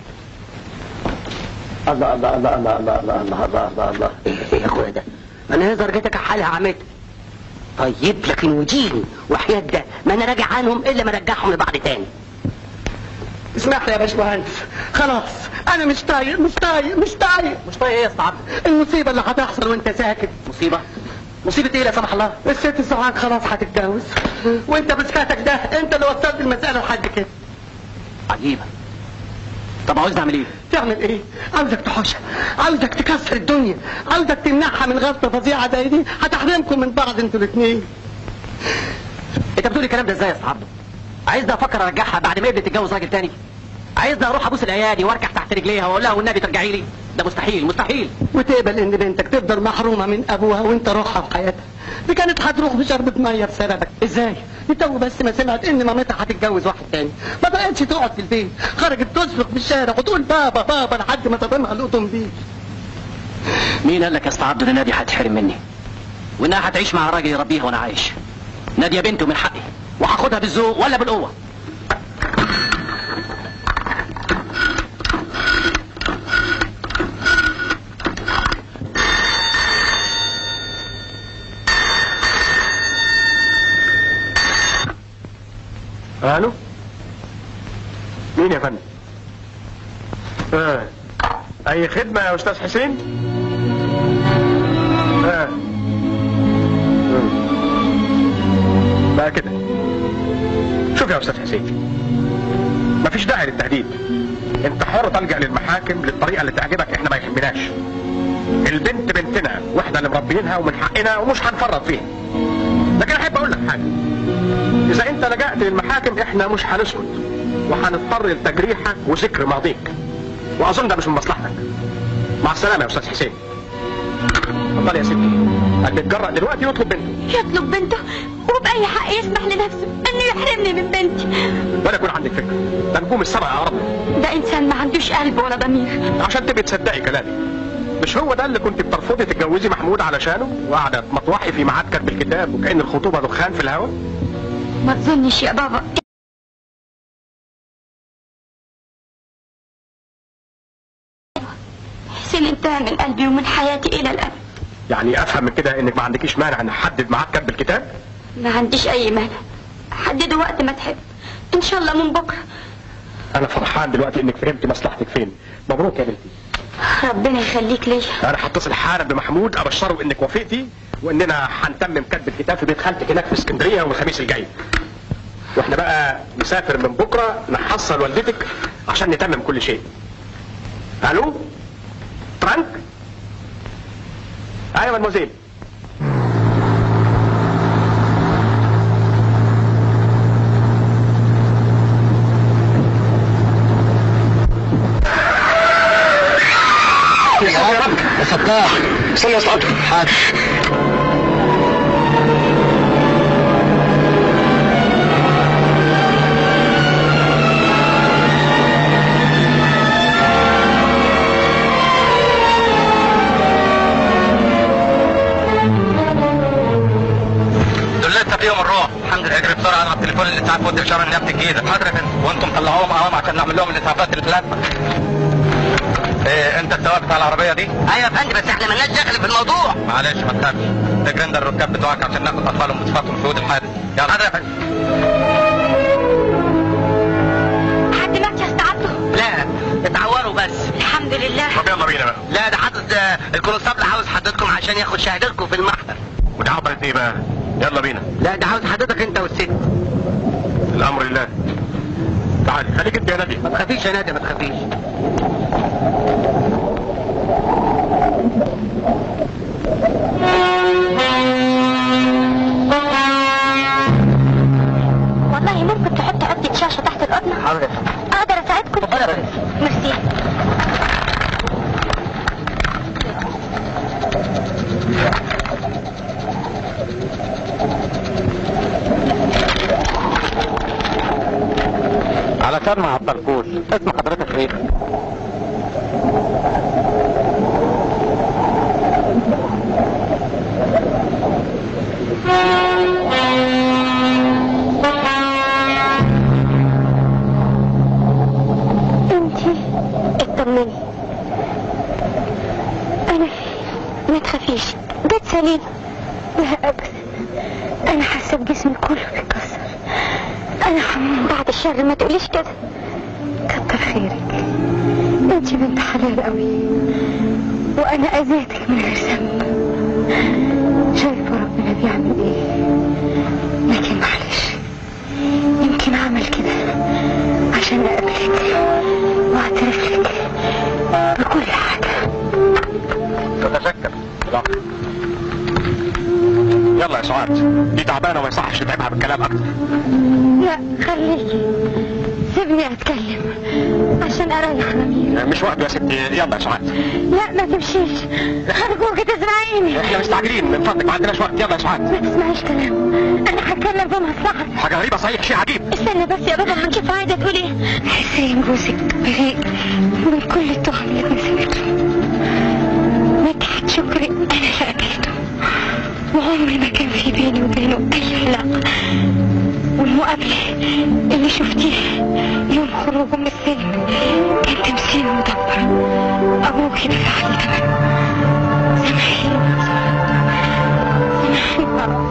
S5: الله الله الله الله الله الله الله الله الله الله ايه يا اخويا ده؟ انا هي درجتك حالها عملت. طيب لكن وجيني وحياة ده ما انا راجع عنهم الا ما ارجعهم لبعض تاني. اسمح لي يا باشمهندس، خلاص انا مش طايق مش طايق مش طايق
S6: مش طايق ايه يا استاذ عبده؟
S5: المصيبه اللي هتحصل وانت ساكت.
S6: مصيبه؟ مصيبه ايه لا سمح الله؟
S5: الست سعاد خلاص هتتجوز، وانت بسكاتك ده انت اللي وصلت المساله لحد كده.
S6: عجيبه. طب عاوزني اعمل ايه؟
S5: تعمل ايه؟ عاوزك تحوشها، عاوزك تكسر الدنيا، عاوزك تمنعها من غلطه فظيعه زي دي هتحرمكم من بعض انتوا الاثنين.
S6: انت بتقول الكلام ده ازاي يا استاذ عبده؟ عايزني افكر ارجعها بعد ما ابني تتجوز راجل تاني؟ عايزني اروح ابوس الايادي واركع تحت رجليها واقول لها والنبي ترجعي لي؟ ده مستحيل مستحيل.
S5: وتقبل ان بنتك تفضل محرومه من ابوها وانت روحها في حياتها؟ دي كانت هتروح بشربة ميه بسببك. ازاي؟ تو بس ما سمعت ان مامتها هتتجوز واحد تاني ما بقتش تقعد في البيت، خرجت تصرخ في الشارع وتقول بابا بابا لحد ما تضمها الاوتومبيل.
S6: مين قال لك يا استاذ عبده ان ناديه هتحرم مني؟ وانها هتعيش مع راجل يربيها وانا عايش؟ ناديه بنتي ومن حقي، وهاخدها بالذوق ولا بالقوه.
S8: الو، مين يا فندم؟ اه اي خدمة يا استاذ حسين؟ اه بقى كده. شوف يا استاذ حسين، مفيش داعي للتهديد، انت حر تلجأ للمحاكم للطريقة اللي تعجبك، احنا ما يهمناش. البنت بنتنا واحنا اللي مربيينها ومن حقنا ومش هنفرط فيها. لكن احب اقول لك حاجة، اذا انت لجأت للمحاكم احنا مش هنسكت وهنضطر لتجريحك وذكر ماضيك، واظن ده مش من مصلحتك. مع السلامة يا استاذ حسين. اتفضل يا ستي، اللي اتجرأ دلوقتي يطلب بنته.
S4: يطلب بنته؟ وبأي حق يسمح لنفسه انه يحرمني من بنتي؟
S8: ولا يكون عندك فكرة، ده نجوم السبع يا رب.
S4: ده انسان ما عندوش قلب ولا ضمير.
S8: عشان تبقي تصدقي كلامي، مش هو ده اللي كنت بترفضي تتجوزي محمود علشانه وقاعدة مطوحي في ميعاد كتب الكتاب وكأن الخطوبة دخان في الهواء؟
S4: ما تظنش يا بابا حسين انتهى من قلبي ومن حياتي الى الابد.
S8: يعني افهم من كده انك ما عندكيش مانع ان احدد ميعاد كتب الكتاب؟
S4: ما عنديش اي مانع، حدده وقت ما تحب، ان شاء الله من بكره.
S8: انا فرحان دلوقتي انك فهمتي مصلحتك فين. مبروك يا بنتي.
S4: ربنا يخليك ليا.
S8: انا هتصل حالا بمحمود ابشره انك وافقتي واننا هنتمم كتب الكتاب في بيت خالتك هناك في اسكندريه يوم الخميس الجاي، واحنا بقى نسافر من بكره نحصل والدتك عشان نتمم كل شيء. الو فرانك؟ ايوه مدموزيل.
S5: يا رب يا فتاح،
S8: استنى يا استاذ.
S5: حاضر.
S6: فيهم الروح. الحمد لله. اجري بسرعه على التليفون الاسعاف ودي اشاره النيابه الجديده. حاضر يا فندم. وانتم طلعوهم امام عشان نعمل لهم الاسعافات اللي في الازمه.
S8: ايه انت السواق بتاع العربيه دي؟
S5: ايوه يا فندم، بس احنا مالناش دخل في الموضوع.
S8: معلش ما تخافش، اجري الركاب بتوعك عشان ناخد اطفالهم بصفاتهم شهود الحادث. يلا حاضر يا فندم.
S4: حد مات يا استاذ عبده؟
S5: لا اتعوروا بس.
S4: الحمد لله.
S8: طب يلا بينا بقى.
S5: لا ده حاطط آه، الكونستابل عاوز حضرتكم عشان ياخد شهادتكم في المحضر.
S8: ودي عبرت ايه بقى؟ يلا بينا.
S5: لا ده عاوز حضرتك انت والست.
S8: الامر لله. تعال خليك انت يا نادي.
S5: ما تخافيش يا نادي، ما تخافيش.
S4: والله ممكن تحط عدة شاشة تحت القطنة؟
S5: حاضر.
S4: اقدر اساعدكم؟
S5: اتفضل يا فندم.
S4: ميرسي.
S8: علشان ما عطلكوش، اسم حضرتك ايه؟
S4: انتي اطمني، انا ما تخافيش، بيت سليم. لا ابدا، انا حاسه بجسمي كله بيتكسر. انا حمام بعد الشر، ما تقوليش كده. كتر خيرك، انتي بنت حلال قوي، وانا اذيتك من غير ذنب. شايفه ربنا بيعمل ايه، لكن معلش، يمكن اعمل كده عشان اقابلك واعترف لك بكل حاجه.
S8: تتشكر. يلا يا سعاد، دي تعبانه وما يصحش تتعبها بالكلام اكتر.
S4: لا خليكي، سيبني اتكلم عشان اريح ضميري.
S8: مش وقته يا ستي، يلا يا سعاد.
S4: لا ما تمشيش، ارجوك تسمعيني.
S8: احنا مستعجلين من فضلك، ما عندناش وقت. يلا يا سعاد.
S4: ما تسمعيش كلام، انا هتكلم بمصلحتك.
S8: حاجه غريبه صحيح، شيء عجيب.
S4: استنى بس يا بابا، ما نشوف عايزه تقول ايه. حسين جوزك بريء من كل التهم اللي اتنسبت له. مدحت شكري انا اللي قتلته، وعمري ما كان في بيني وبينه اي علاقه. والمقابله اللي شفتيه يوم خروجه من السجن كان تمثيل مدبر. ابوك دفع لي ثمنه. سامحيني سامحيني بابا.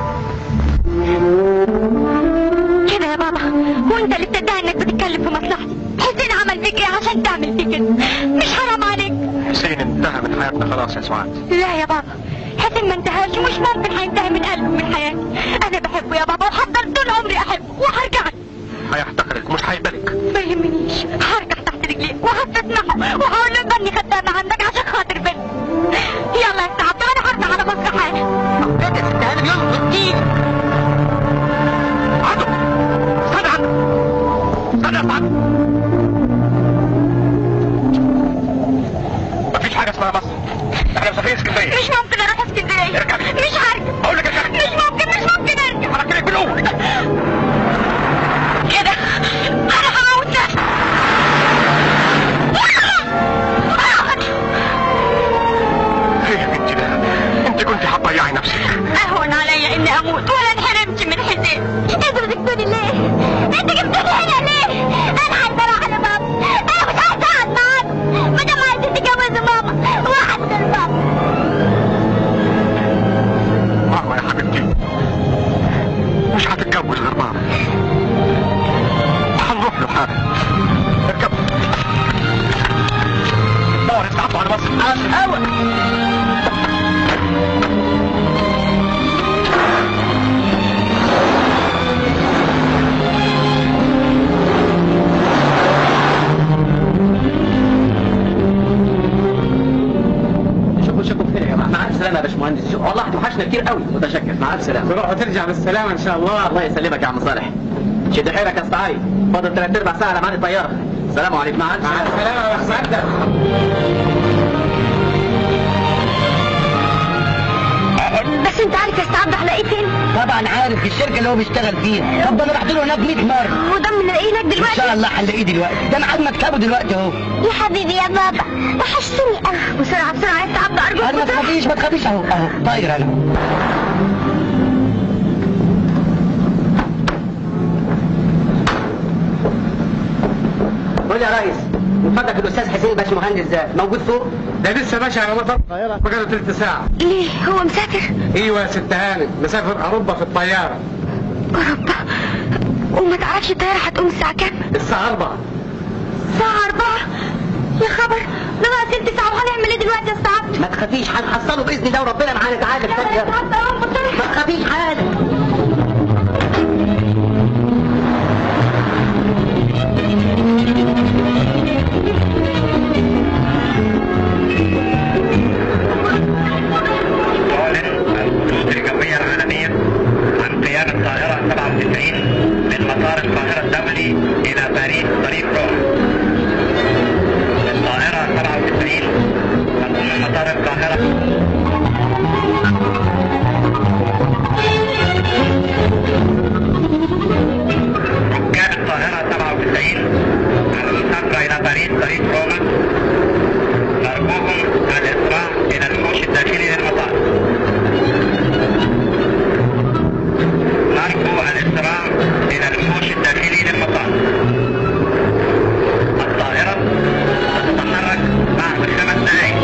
S4: كده يا بابا، وانت اللي بتدعي انك بتتكلم في مصلحتي. حسين عمل فيك ايه عشان تعمل فيك كده؟ مش حرام عليك؟
S8: حسين انتهى من حياتنا خلاص يا سعاد.
S4: لا يا بابا، حسين ما انتهاش، ومش ممكن هينتهي من قلبه من حياتي. انا بحبه يا بابا، وهفضل طول عمري احبه، وهرجع له.
S8: هيحتقرك مش هيقبلك.
S4: ما يهمنيش، هرجع تحت رجليه وهستسمحه، وهقول له اني خدامه عندك عشان خاطر بنت. يلا يا سعد، انا هرجع على مصر حالا.
S5: كده ست هانم، يلا وديك.
S8: عدو استنى عنه، استنى يا سعاد. مفيش حاجه اسمها مصر، احنا مسافرين اسكندريه.
S4: مش ممكن اروح اسكندريه.
S8: اركبي.
S4: مش هرجع.
S8: اقول لك اركبي.
S4: مش ممكن مش ممكن ارجع.
S8: هركبك بالقوه.
S4: كده انا هموت نفسي.
S8: ايه يا بنتي ده؟ انت كنت هتضيعي نفسك.
S4: اهون عليا اني اموت ولا انحرمت من حسين. انتوا بتجبتوني ليه؟ انت جبتوني هنا ليه؟ انا عايزه اروح لماما، انا مش عايزه اقعد معاكم. ما دام عايزين تتجوزوا ماما واحد من ماما.
S8: ماما يا حبيبتي مش هتتجوز غير ماما. هنروح له حالا. اركب. دور استعطوا على مصر.
S5: اول
S6: شوفوا شوفوا خير يا جماعه. مع الف سلامه يا باشمهندس. والله هتوحشنا كتير قوي. متشكر. مع الف سلامه.
S1: تروح وترجع بالسلامه ان شاء الله.
S6: الله يسلمك يا عم صالح. شد حيلك يا اسطى علي، فاضل ثلاث ارباع ساعه على ميعاد الطياره. السلام عليكم. مع الف
S1: مع
S6: سلامه.
S1: السلامه يا سعد.
S4: بس انت عارف يا استاذ هلاقيه فين؟
S5: طبعا عارف، في الشركه اللي هو بيشتغل فيها. طب ده انا رحت له هناك مية مره.
S4: وده من الاقيه هناك
S5: ان
S4: دلوقتي؟
S5: شاء الله هنلاقيه دلوقتي، ده ميعاد مكتبه دلوقتي اهو.
S4: يا حبيبي يا بابا، وحشتني قوي. بسرعه بسرعه يا استاذ ارجوك
S5: انا ما
S4: بسرعه.
S5: تخافيش ما تخافيش، اهو اهو طاير انا.
S6: قول يا ريس،
S5: من فضلك الاستاذ حسين باشمهندس ده موجود فوق؟
S10: ده لسه ماشي على مطار القاهره بقاله تلت ساعه.
S4: ليه هو مسافر؟
S10: ايوه يا ست هانم، مسافر اوروبا في الطياره.
S4: اوروبا؟ وما تعرفش الطياره هتقوم الساعه كام؟
S10: الساعه أربعة.
S4: الساعه أربعة؟ يا خبر، ده بقى ست ساعه وهنعمل ايه دلوقتي يا استاذ عبده؟
S5: ما تخافيش هنحصله باذن الله وربنا معانا. تعالى
S4: يا
S5: ما تخافيش حاجه.
S11: الجوية العالمية عن قيام الطائرة سبعة وتسعين من مطار القاهرة الدولي إلى باريس طريق روما. الطائرة سبعة وتسعين تقوم من مطار القاهرة. ركاب الطائرة سبعة وتسعين المسافرة إلى باريس طريق روما نرجوهم الإسراع إلى الحوش الداخلي للمطار. نرجو الإسراع إلى الحوش الداخلي للمطار. الطائرة ستتحرك بعد خمس دقائق.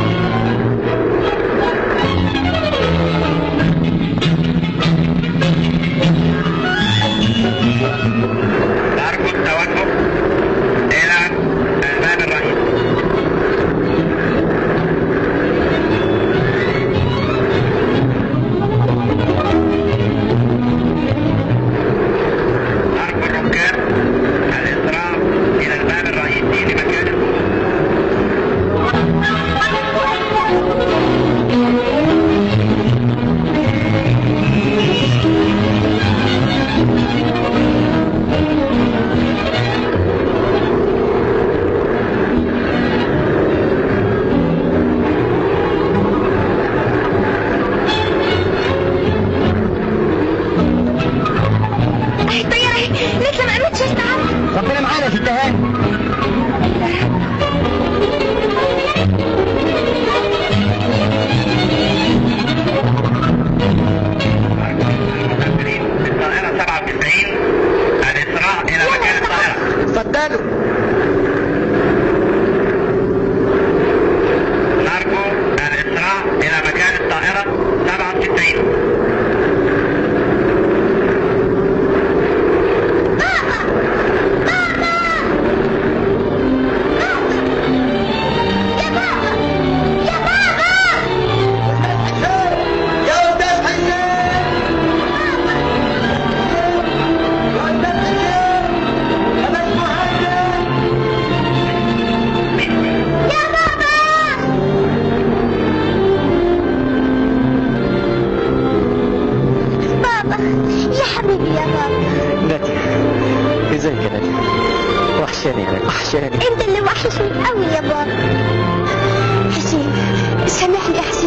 S11: نرجو التوجه إلى الباب الرئيسي.
S5: ربنا معانا يا ست هانم.
S11: الطائرة سبعة وتسعين الإسراع إلى مكان الطائرة.
S5: اتفضلوا.
S11: نرجو الإسراع إلى مكان الطائرة سبعة وتسعين.
S6: ازيك يا نادي؟ وحشاني يا نادي، وحشاني.
S4: انت اللي وحشني قوي يا بابا. حسين سامحني يا حسين.